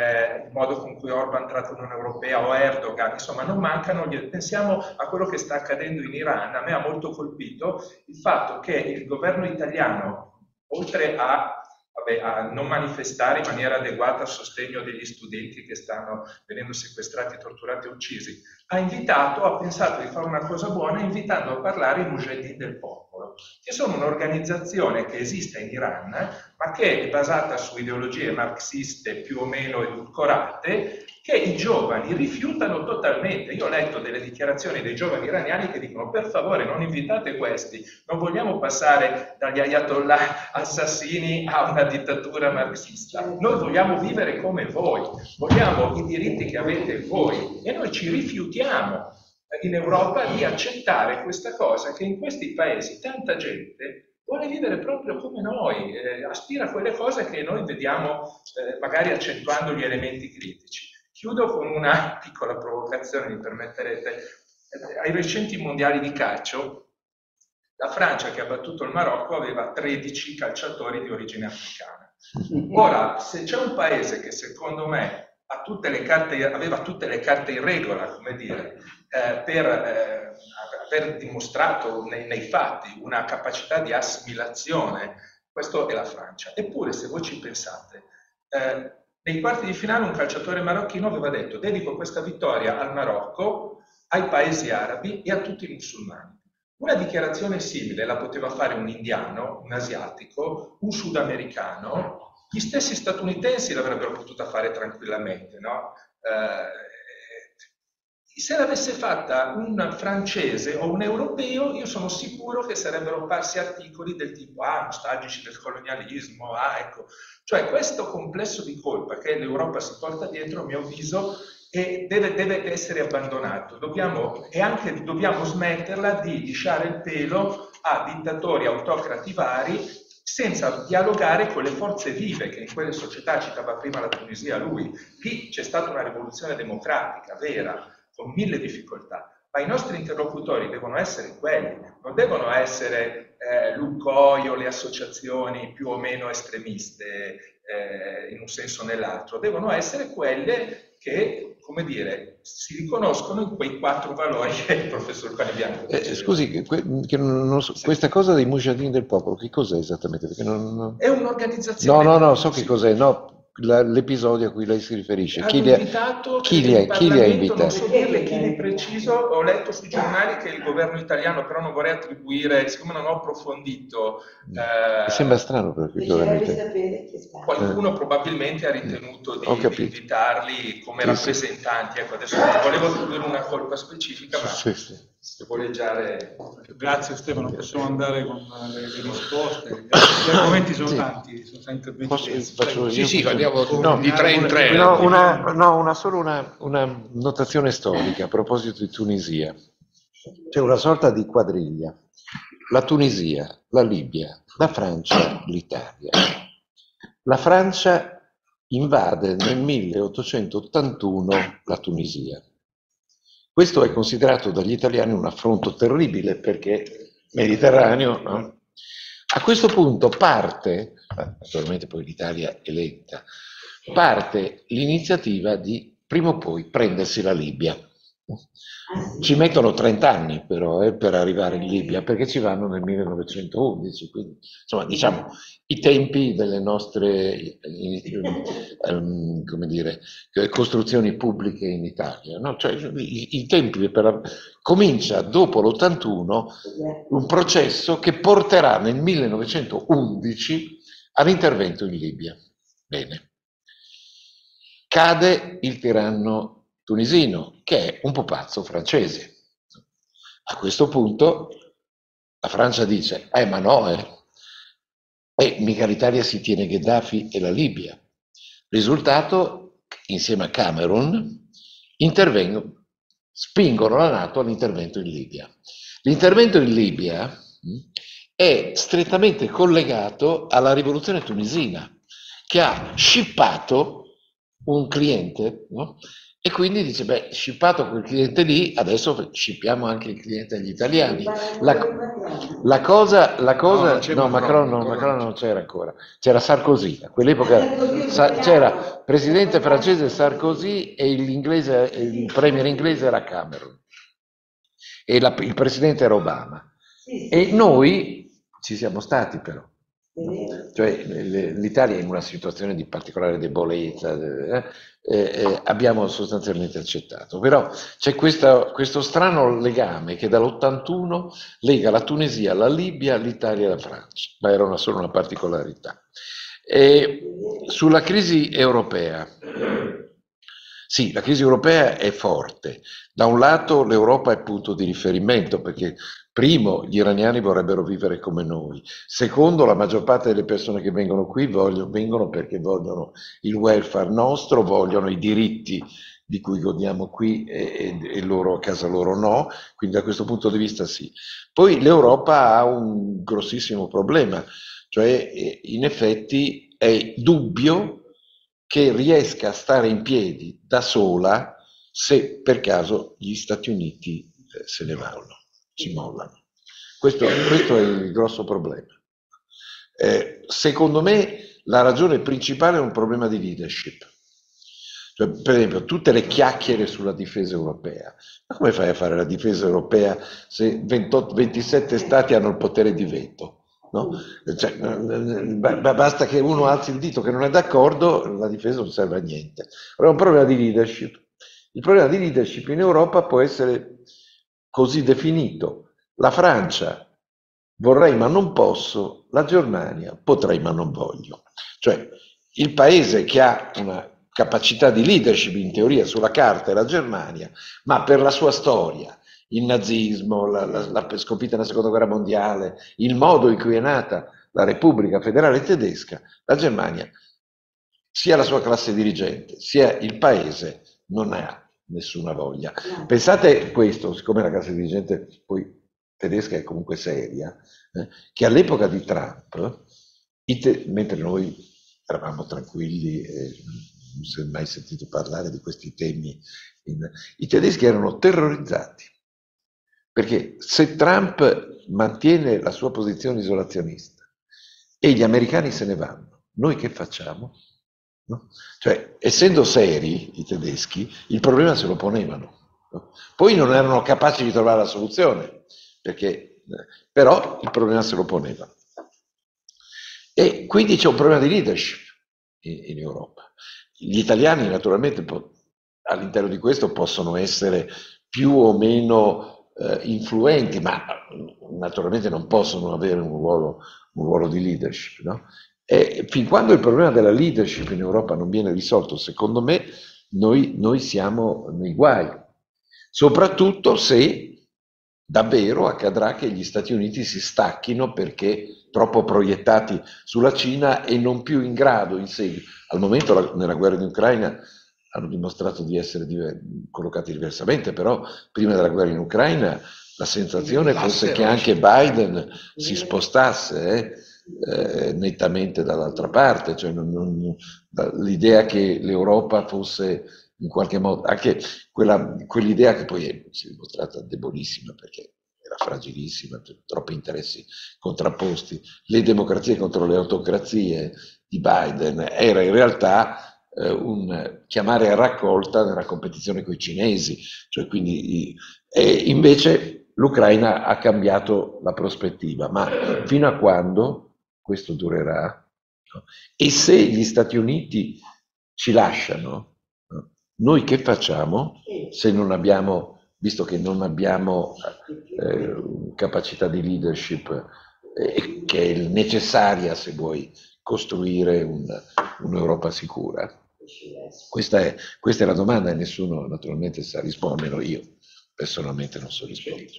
il modo con cui Orban tratta l'Unione Europea o Erdogan, insomma non mancano, pensiamo a quello che sta accadendo in Iran. A me ha molto colpito il fatto che il governo italiano, oltre a non manifestare in maniera adeguata a sostegno degli studenti che stanno venendo sequestrati, torturati e uccisi, ha pensato di fare una cosa buona invitando a parlare i Mujahideen del popolo, che sono un'organizzazione che esiste in Iran, ma che è basata su ideologie marxiste più o meno edulcorate, che i giovani rifiutano totalmente. Io ho letto delle dichiarazioni dei giovani iraniani che dicono: per favore non invitate questi, non vogliamo passare dagli ayatollah assassini a una dittatura marxista, noi vogliamo vivere come voi, vogliamo i diritti che avete voi, e noi ci rifiutiamo in Europa di accettare questa cosa, che in questi paesi tanta gente vuole vivere proprio come noi, aspira a quelle cose che noi vediamo magari accentuando gli elementi critici. Chiudo con una piccola provocazione, mi permetterete. Ai recenti mondiali di calcio, la Francia, che ha battuto il Marocco, aveva 13 calciatori di origine africana. Ora, se c'è un paese che secondo me aveva tutte le carte in regola, come dire, per aver dimostrato nei fatti una capacità di assimilazione. Questo è la Francia. Eppure, se voi ci pensate, nei quarti di finale un calciatore marocchino aveva detto: dedico questa vittoria al Marocco, ai paesi arabi e a tutti i musulmani. Una dichiarazione simile la poteva fare un indiano, un asiatico, un sudamericano. Gli stessi statunitensi l'avrebbero potuta fare tranquillamente, no? Se l'avesse fatta un francese o un europeo, io sono sicuro che sarebbero apparsi articoli del tipo: nostalgici del colonialismo, ecco. Cioè questo complesso di colpa che l'Europa si porta dietro, a mio avviso, deve essere abbandonato. Dobbiamo smetterla di lisciare il pelo a dittatori autocrati vari, senza dialogare con le forze vive che in quelle società, citava prima la Tunisia lui. Lì c'è stata una rivoluzione democratica vera, con 1000 difficoltà, ma i nostri interlocutori devono essere quelli, non devono essere l'UCOI o le associazioni più o meno estremiste in un senso o nell'altro, devono essere quelle che, come dire, si riconoscono in quei 4 valori che il professor Panebianco diceva. Scusi, questa cosa dei Mujahideen del popolo, che cos'è esattamente? Perché È un'organizzazione... No, so che cos'è, no. L'episodio a cui lei si riferisce, chi li ha invitato? Non so dirle chi di preciso, ho letto sui giornali che il governo italiano, però non vorrei attribuire, siccome non ho approfondito. Mi sembra strano perché il governo italiano. Qualcuno probabilmente ha ritenuto di invitarli come rappresentanti. Ecco, adesso non volevo attribuire una colpa specifica, ma se vuole leggiare. Grazie Stefano, possiamo andare con le risposte. Gli argomenti sono tanti, sono interventi. Sì, andiamo di 3 in 3. Solo una notazione storica a proposito di Tunisia. C'è una sorta di quadriglia. La Tunisia, la Libia, la Francia, l'Italia. La Francia invade nel 1881 la Tunisia. Questo è considerato dagli italiani un affronto terribile perché Mediterraneo, no? A questo punto parte, naturalmente poi l'Italia è lenta, parte l'iniziativa di prima o poi prendersi la Libia. Ci mettono 30 anni però per arrivare in Libia, perché ci vanno nel 1911, quindi insomma diciamo i tempi delle nostre come dire, costruzioni pubbliche in Italia, no? Cioè, i tempi comincia dopo l'81 un processo che porterà nel 1911 all'intervento in Libia. Bene. Cade il tiranno tunisino, che è un pupazzo francese. A questo punto la Francia dice: ma no, mica l'Italia si tiene Gheddafi e la Libia. Risultato, insieme a Cameron, spingono la NATO all'intervento in Libia. L'intervento in Libia è strettamente collegato alla rivoluzione tunisina, che ha scippato un cliente, no? E quindi dice: scippato quel cliente lì, adesso scippiamo anche il cliente agli italiani. La cosa no, Macron non c'era ancora, c'era Sarkozy, a quell'epoca c'era presidente francese Sarkozy e il premier inglese era Cameron e il presidente era Obama. E noi ci siamo stati però. Cioè l'Italia è in una situazione di particolare debolezza, abbiamo sostanzialmente accettato, però c'è questo strano legame che dall'81 lega la Tunisia, la Libia, l'Italia e la Francia, ma era solo una particolarità. Sulla crisi europea, sì, la crisi europea è forte. Da un lato l'Europa è punto di riferimento perché primo, gli iraniani vorrebbero vivere come noi. Secondo, la maggior parte delle persone che vengono qui vengono perché vogliono il welfare nostro, vogliono i diritti di cui godiamo qui e loro a casa loro no, quindi da questo punto di vista sì. Poi l'Europa ha un grossissimo problema, cioè in effetti è dubbio che riesca a stare in piedi da sola se per caso gli Stati Uniti se ne vanno. Si mollano. Questo è il grosso problema. Secondo me la ragione principale è un problema di leadership. Cioè, per esempio, tutte le chiacchiere sulla difesa europea. Ma come fai a fare la difesa europea se 27 stati hanno il potere di veto? No? Cioè, basta che uno alzi il dito che non è d'accordo, la difesa non serve a niente. Allora è un problema di leadership. Il problema di leadership in Europa può essere così definito. La Francia vorrei ma non posso, la Germania potrei ma non voglio. Cioè il paese che ha una capacità di leadership in teoria sulla carta è la Germania, ma per la sua storia, il nazismo, la sconfitta nella seconda guerra mondiale, il modo in cui è nata la Repubblica Federale Tedesca, la Germania, sia la sua classe dirigente, sia il paese, non ha nessuna voglia. Pensate questo, siccome la classe dirigente poi tedesca è comunque seria, che all'epoca di Trump, mentre noi eravamo tranquilli e non si è mai sentito parlare di questi temi, i tedeschi erano terrorizzati, perché se Trump mantiene la sua posizione isolazionista e gli americani se ne vanno, noi che facciamo? No? Cioè, essendo seri i tedeschi, il problema se lo ponevano. No? Poi non erano capaci di trovare la soluzione, però il problema se lo ponevano. E quindi c'è un problema di leadership in Europa. Gli italiani naturalmente all'interno di questo possono essere più o meno influenti, ma naturalmente non possono avere un ruolo di leadership. No? E fin quando il problema della leadership in Europa non viene risolto, secondo me, noi siamo nei guai. Soprattutto se davvero accadrà che gli Stati Uniti si stacchino perché troppo proiettati sulla Cina e non più in grado in seguito. Al momento nella guerra in Ucraina hanno dimostrato di essere collocati diversamente, però prima della guerra in Ucraina la sensazione fosse che anche Biden si spostasse nettamente dall'altra parte, cioè l'idea che l'Europa fosse in qualche modo, anche quell'idea che poi si è dimostrata debolissima perché era fragilissima, troppi interessi contrapposti, le democrazie contro le autocrazie di Biden, era in realtà un chiamare a raccolta nella competizione con i cinesi, cioè quindi, e invece l'Ucraina ha cambiato la prospettiva, ma fino a quando questo durerà? No? E se gli Stati Uniti ci lasciano, no? Noi che facciamo se non abbiamo, visto che non abbiamo capacità di leadership che è necessaria se vuoi costruire un'Europa sicura? Questa è la domanda e nessuno naturalmente sa risponderlo, io personalmente non so rispondere.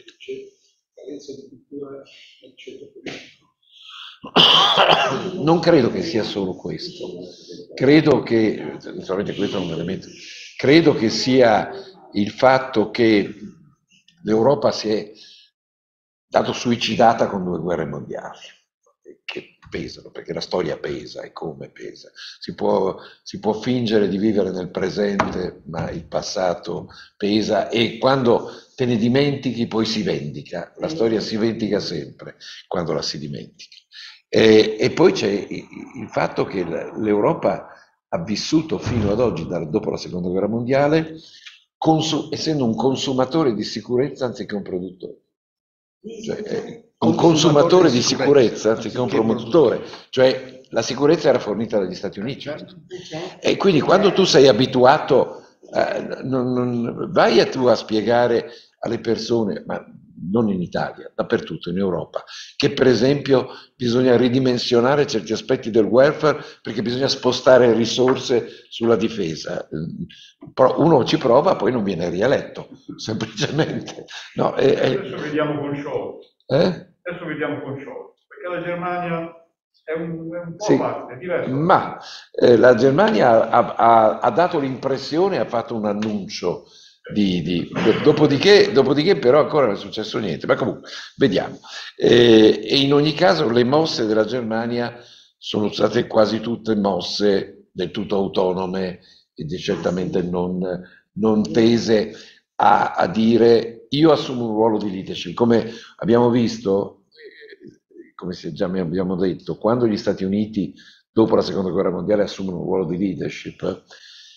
Non credo che sia solo questo, credo che, naturalmente questo è un elemento, credo che sia il fatto che l'Europa si è dato suicidata con 2 guerre mondiali, che pesano, perché la storia pesa e come pesa. Si può fingere di vivere nel presente, ma il passato pesa e quando te ne dimentichi poi si vendica, la storia si vendica sempre quando la si dimentica. E poi c'è il fatto che l'Europa ha vissuto fino ad oggi, dopo la seconda guerra mondiale, essendo un consumatore di sicurezza anziché un produttore. Cioè, un consumatore di sicurezza anziché un promotore, cioè la sicurezza era fornita dagli Stati Uniti. E quindi quando tu sei abituato, vai tu a spiegare alle persone, ma non in Italia, dappertutto in Europa, che per esempio bisogna ridimensionare certi aspetti del welfare perché bisogna spostare risorse sulla difesa. Uno ci prova, poi non viene rieletto, semplicemente. No, adesso vediamo con Scholz. Adesso vediamo con Scholz, perché la Germania è un po' sì, parte, è diverso. Ma la Germania ha dato l'impressione, ha fatto un annuncio dopodiché però ancora non è successo niente, ma comunque vediamo. E in ogni caso le mosse della Germania sono state quasi tutte mosse del tutto autonome e certamente non tese a dire io assumo un ruolo di leadership, come abbiamo visto, come già abbiamo detto, quando gli Stati Uniti dopo la seconda guerra mondiale assumono un ruolo di leadership,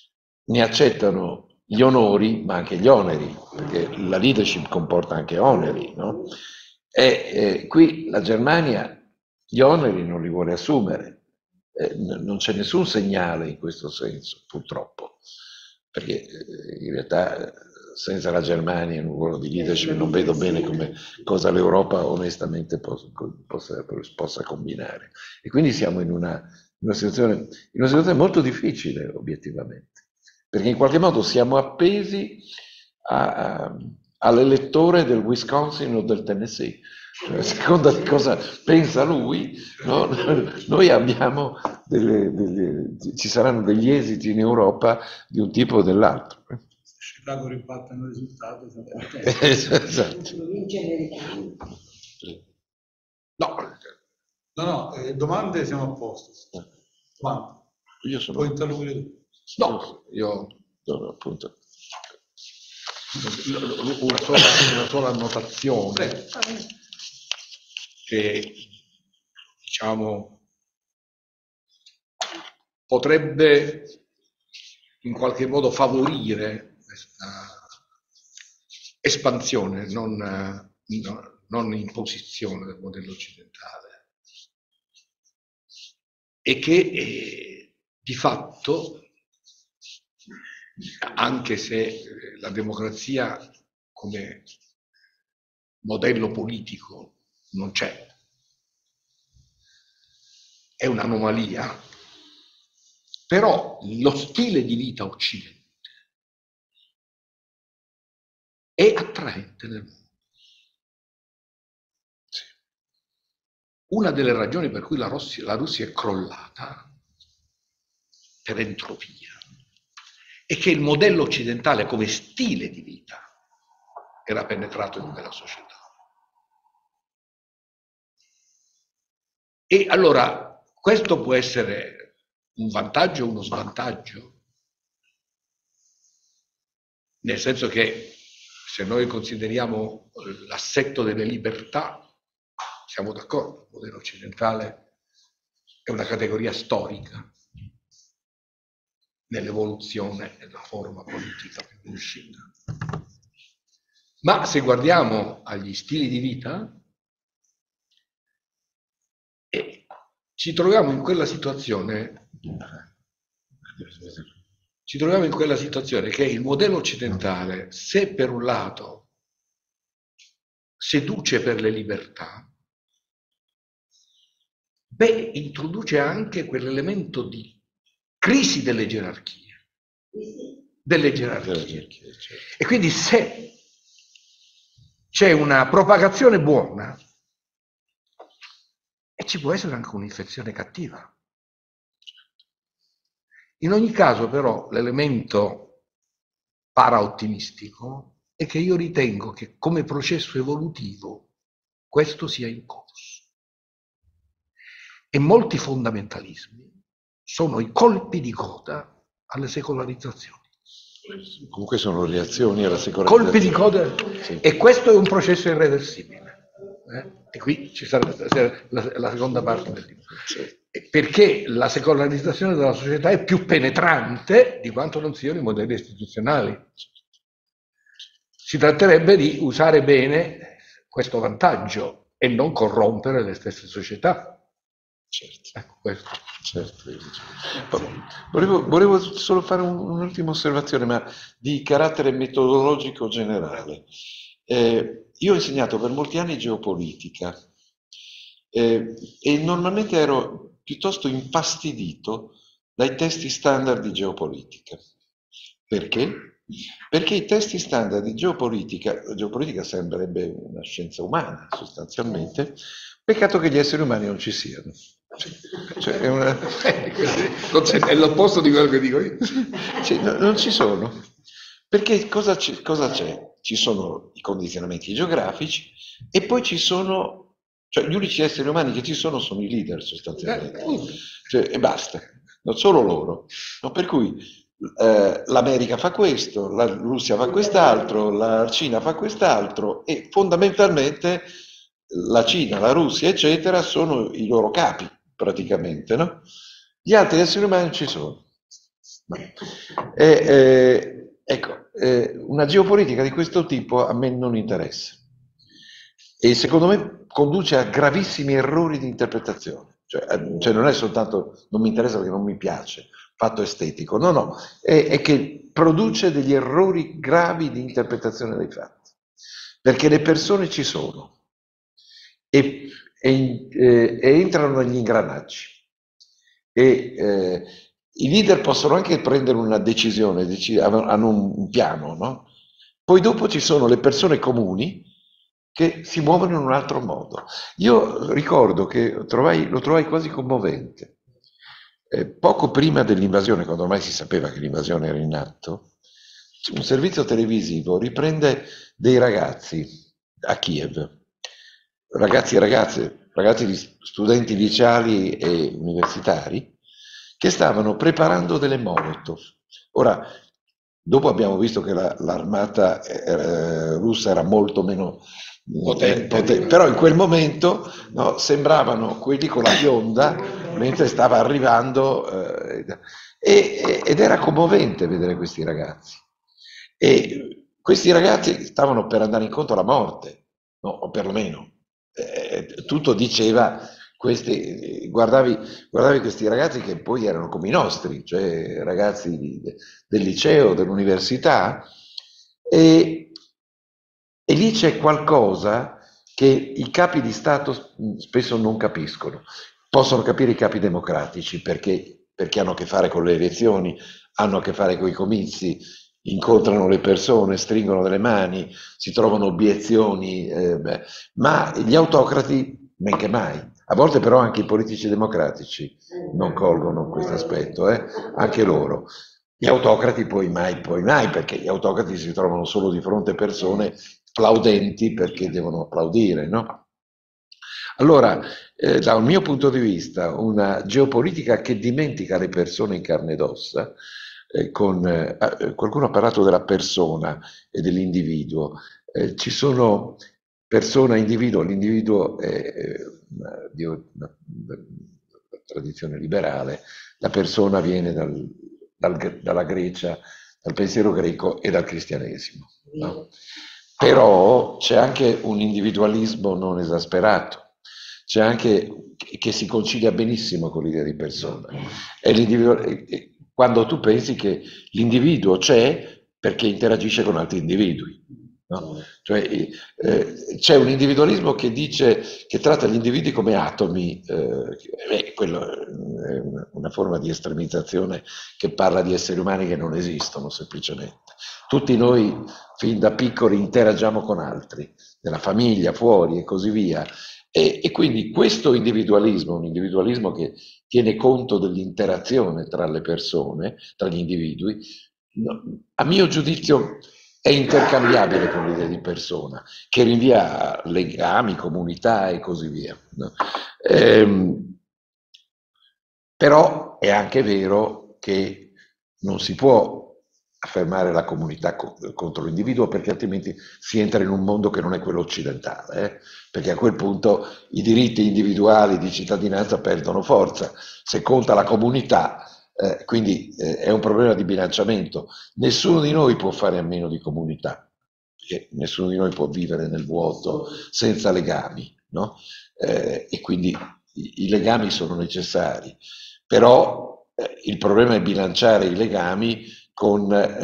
ne accettano gli onori ma anche gli oneri, perché la leadership comporta anche oneri, no? E qui la Germania gli oneri non li vuole assumere, non c'è nessun segnale in questo senso, purtroppo, perché in realtà senza la Germania in un ruolo di leadership non vedo bene come cosa l'Europa onestamente possa combinare. E quindi siamo in una situazione molto difficile, obiettivamente, perché in qualche modo siamo appesi all'elettore del Wisconsin o del Tennessee. Cioè, a seconda di cosa pensa lui, no? Noi abbiamo ci saranno degli esiti in Europa di un tipo o dell'altro. Chicago ribaltano il risultato. Esatto. No, domande siamo a posto. Domande. Io sono... Puoi interloquire tu? No, io appunto... Una sola annotazione che, diciamo, potrebbe in qualche modo favorire questa espansione, non imposizione del modello occidentale, e che di fatto, anche se la democrazia come modello politico non c'è, è un'anomalia, però lo stile di vita occidentale è attraente nel mondo. Una delle ragioni per cui la Russia è crollata per entropia è che il modello occidentale come stile di vita era penetrato in quella società. E allora questo può essere un vantaggio o uno svantaggio, nel senso che se noi consideriamo l'assetto delle libertà, siamo d'accordo, il modello occidentale è una categoria storica nell'evoluzione della forma politica più riuscita. Ma se guardiamo agli stili di vita, ci troviamo in quella situazione che il modello occidentale, se per un lato seduce per le libertà, introduce anche quell'elemento di crisi delle gerarchie. E quindi se c'è una propagazione buona, e ci può essere anche un'infezione cattiva. In ogni caso, però, l'elemento para-ottimistico è che io ritengo che come processo evolutivo questo sia in corso. E molti fondamentalismi sono i colpi di coda alle secolarizzazioni. Comunque sono reazioni alla secolarizzazione. Colpi di coda, sì. E questo è un processo irreversibile. E qui ci sarà la seconda parte del libro. Perché la secolarizzazione della società è più penetrante di quanto non siano i modelli istituzionali. Si tratterebbe di usare bene questo vantaggio e non corrompere le stesse società. Certo. Ecco questo. Certo. Volevo solo fare un'ultima osservazione, ma di carattere metodologico generale. Io ho insegnato per molti anni geopolitica e normalmente ero piuttosto infastidito dai testi standard di geopolitica. Perché? Perché i testi standard di geopolitica sembrerebbe una scienza umana sostanzialmente, peccato che gli esseri umani non ci siano. Cioè, è l'opposto di quello che dico io. Cioè, non ci sono. Perché cosa c'è? Ci sono i condizionamenti geografici e poi ci sono, cioè gli unici esseri umani che ci sono i leader sostanzialmente. Cioè, e basta, non solo loro. No, per cui l'America fa questo, la Russia fa quest'altro, la Cina fa quest'altro e fondamentalmente la Cina, la Russia, eccetera, sono i loro capi praticamente, no? Gli altri esseri umani ci sono. Ecco, una geopolitica di questo tipo a me non interessa e secondo me conduce a gravissimi errori di interpretazione, cioè non è soltanto non mi interessa perché non mi piace, fatto estetico, no, è che produce degli errori gravi di interpretazione dei fatti, perché le persone ci sono e entrano negli ingranaggi e i leader possono anche prendere una decisione, hanno un piano, no? Poi dopo ci sono le persone comuni che si muovono in un altro modo. Io ricordo che lo trovai quasi commovente. Poco prima dell'invasione, quando ormai si sapeva che l'invasione era in atto, un servizio televisivo riprende dei ragazzi a Kiev, ragazzi e ragazze, studenti liceali e universitari, che stavano preparando delle Molotov. Ora, dopo abbiamo visto che l'armata russa era molto meno potente, però in quel momento sembravano quelli con la bionda mentre stava arrivando ed era commovente vedere questi ragazzi. E questi ragazzi stavano per andare incontro alla morte, no? O perlomeno tutto diceva. Guardavi questi ragazzi che poi erano come i nostri, cioè ragazzi del liceo, dell'università, e lì c'è qualcosa che i capi di Stato spesso non capiscono. Possono capire i capi democratici perché hanno a che fare con le elezioni, hanno a che fare con i comizi, incontrano le persone, stringono delle mani, si trovano obiezioni, ma gli autocrati men che mai. A volte però anche i politici democratici non colgono questo aspetto, anche loro. Gli autocrati poi mai, perché gli autocrati si trovano solo di fronte a persone plaudenti perché devono applaudire, no? Allora, dal mio punto di vista, una geopolitica che dimentica le persone in carne ed ossa, qualcuno ha parlato della persona e dell'individuo, ci sono persona e individuo, l'individuo è una tradizione liberale, la persona viene dalla Grecia, dal pensiero greco e dal cristianesimo, no? Però c'è anche un individualismo non esasperato, c'è anche che si concilia benissimo con l'idea di persona. Quando tu pensi che l'individuo c'è perché interagisce con altri individui. No? Cioè, c'è un individualismo che tratta gli individui come atomi, quello è una forma di estremizzazione che parla di esseri umani che non esistono semplicemente. Tutti noi fin da piccoli interagiamo con altri, nella famiglia, fuori e così via. E quindi questo individualismo, un individualismo che tiene conto dell'interazione tra le persone, tra gli individui, a mio giudizio è intercambiabile con l'idea di persona, che rinvia a legami, comunità e così via. Però è anche vero che non si può affermare la comunità contro l'individuo, perché altrimenti si entra in un mondo che non è quello occidentale, perché a quel punto i diritti individuali di cittadinanza perdono forza. Se conta la comunità, quindi è un problema di bilanciamento. Nessuno di noi può fare a meno di comunità, perché nessuno di noi può vivere nel vuoto senza legami, no? E quindi i legami sono necessari, però il problema è bilanciare i legami con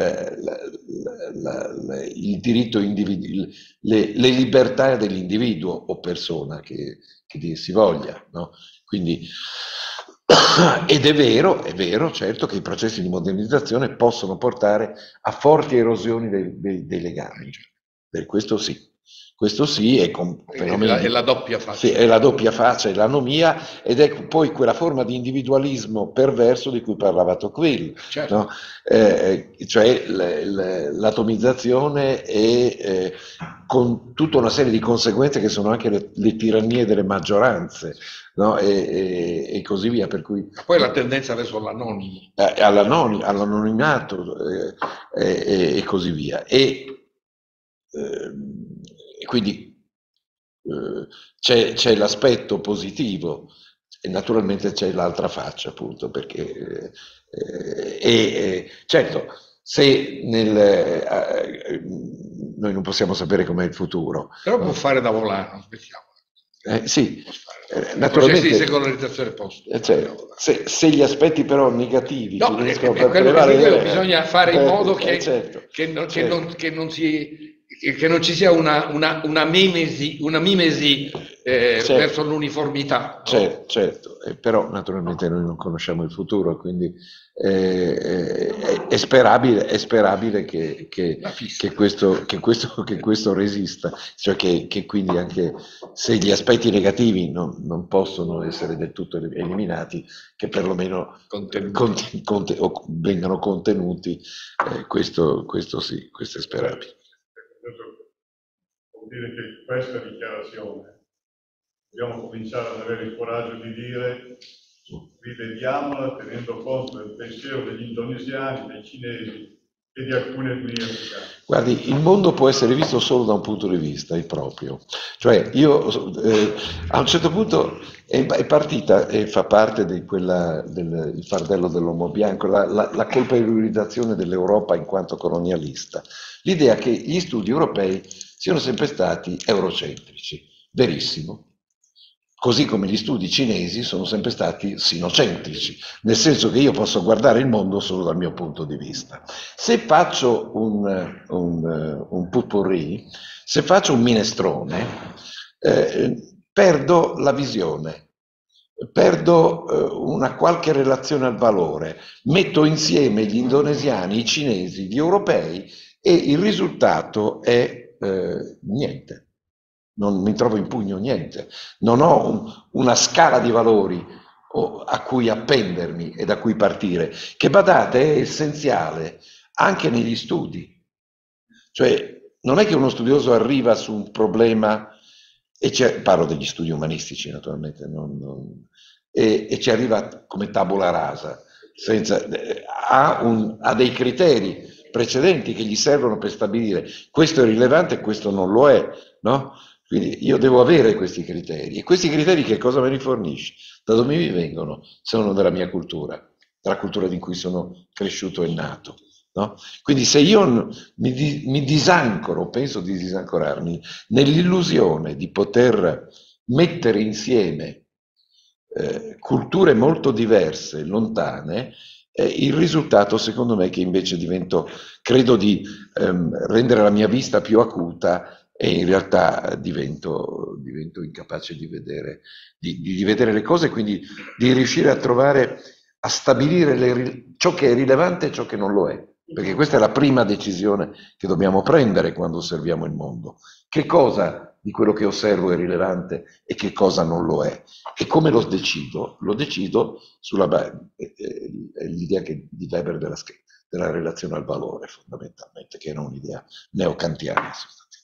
il diritto individuale, le libertà dell'individuo o persona che dir si voglia, no? Quindi, ed è vero certo che i processi di modernizzazione possono portare a forti erosioni dei legami, per questo sì. Questo sì, è la doppia faccia. Sì, è la doppia faccia, è l'anomia, ed è poi quella forma di individualismo perverso di cui parlava Tocqueville, certo. No? Cioè l'atomizzazione e con tutta una serie di conseguenze che sono anche le tirannie delle maggioranze, no? E così via. Per cui, poi la tendenza verso all'anonimato e così via. E quindi c'è l'aspetto positivo E naturalmente c'è l'altra faccia, appunto, perché certo, se noi non possiamo sapere com'è il futuro. Però può fare da volano, aspettiamo. Sì, naturalmente di secolarizzazione post. Se gli aspetti però negativi finiscono per quello prevalere, che bisogna fare in modo che non ci sia una mimesi verso l'uniformità. Certo, però naturalmente noi non conosciamo il futuro, quindi è sperabile che questo resista, cioè che quindi anche se gli aspetti negativi non possono essere del tutto eliminati, che perlomeno vengano contenuti, questo sì, questo è sperabile. Vuol dire che questa dichiarazione dobbiamo cominciare ad avere il coraggio di dire: rivediamola tenendo conto del pensiero degli indonesiani, dei cinesi e di alcune etnie africane. Guardi, il mondo può essere visto solo da un punto di vista, il proprio. Cioè io a un certo punto è partita e fa parte di del fardello dell'uomo bianco, la colpevolizzazione dell'Europa in quanto colonialista. L'idea che gli studi europei siano sempre stati eurocentrici, verissimo. Così come gli studi cinesi sono sempre stati sinocentrici, nel senso che io posso guardare il mondo solo dal mio punto di vista. Se faccio un potpourri, se faccio un minestrone, perdo la visione, perdo una qualche relazione al valore, metto insieme gli indonesiani, i cinesi, gli europei e il risultato è niente. Non mi trovo in pugno niente, non ho una scala di valori a cui appendermi e da cui partire, che badate è essenziale anche negli studi. Cioè non è che uno studioso arriva su un problema, parlo degli studi umanistici naturalmente, e ci arriva come tabula rasa, ha dei criteri precedenti che gli servono per stabilire questo è rilevante e questo non lo è, no? Quindi io devo avere questi criteri, e questi criteri che cosa me li fornisci? Da dove mi vengono? Sono della mia cultura, della cultura in cui sono cresciuto e nato. No? Quindi se io mi disancoro, penso di disancorarmi nell'illusione di poter mettere insieme culture molto diverse, lontane, il risultato secondo me è che invece credo di rendere la mia vista più acuta, e in realtà divento incapace di vedere le cose, quindi di riuscire a stabilire ciò che è rilevante e ciò che non lo è, perché questa è la prima decisione che dobbiamo prendere quando osserviamo il mondo. Che cosa di quello che osservo è rilevante e che cosa non lo è? E come lo decido? Lo decido sulla base l'idea di Weber della relazione al valore, fondamentalmente, che era un'idea neokantiana.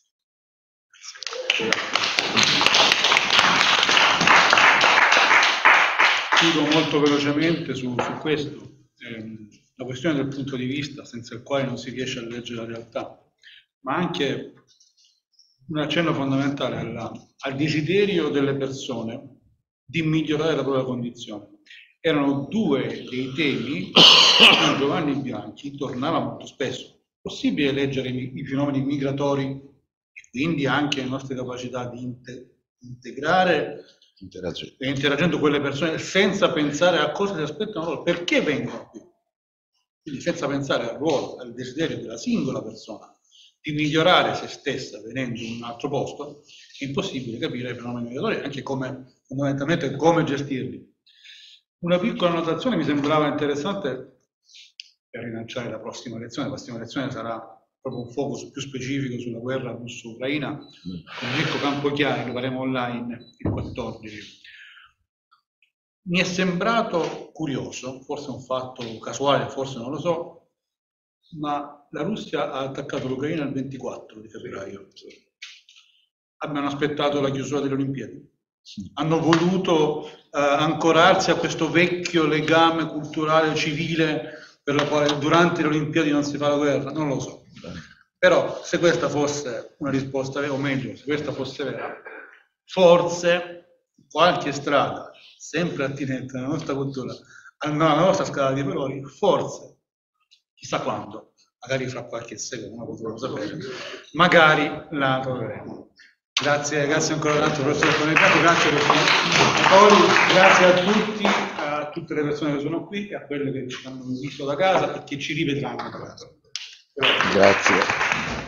Chiudo molto velocemente su questo. La questione del punto di vista, senza il quale non si riesce a leggere la realtà, ma anche un accenno fondamentale al desiderio delle persone di migliorare la propria condizione. Erano due dei temi che Giovanni Bianchi tornava molto spesso. È possibile leggere i fenomeni migratori e quindi anche le nostre capacità di integrare e interagendo con le persone senza pensare a cosa si aspettano loro, perché vengono qui. Quindi senza pensare al ruolo, al desiderio della singola persona di migliorare se stessa venendo in un altro posto, è impossibile capire i fenomeni migratori, anche fondamentalmente come gestirli. Una piccola annotazione mi sembrava interessante per rilanciare la prossima lezione. La prossima lezione sarà proprio un focus più specifico sulla guerra russo-ucraina con Mirko Campochiari, lo faremo online il 14. Mi è sembrato curioso, forse è un fatto casuale, forse non lo so, ma la Russia ha attaccato l'Ucraina il 24 di febbraio. Abbiano aspettato la chiusura delle Olimpiadi. Hanno voluto ancorarsi a questo vecchio legame culturale civile per la quale durante le Olimpiadi non si fa la guerra, non lo so. Però se questa fosse una risposta vera, o meglio, se questa fosse vera, forse qualche strada, sempre attinente alla nostra cultura, alla nostra scala di valori, forse, chissà quando, magari fra qualche secolo, non potremo sapere, magari la troveremo. Grazie ancora tanto professore Conecato, grazie grazie a tutti, a tutte le persone che sono qui e a quelle che ci hanno visto da casa e che ci rivedranno da casa. Grazie.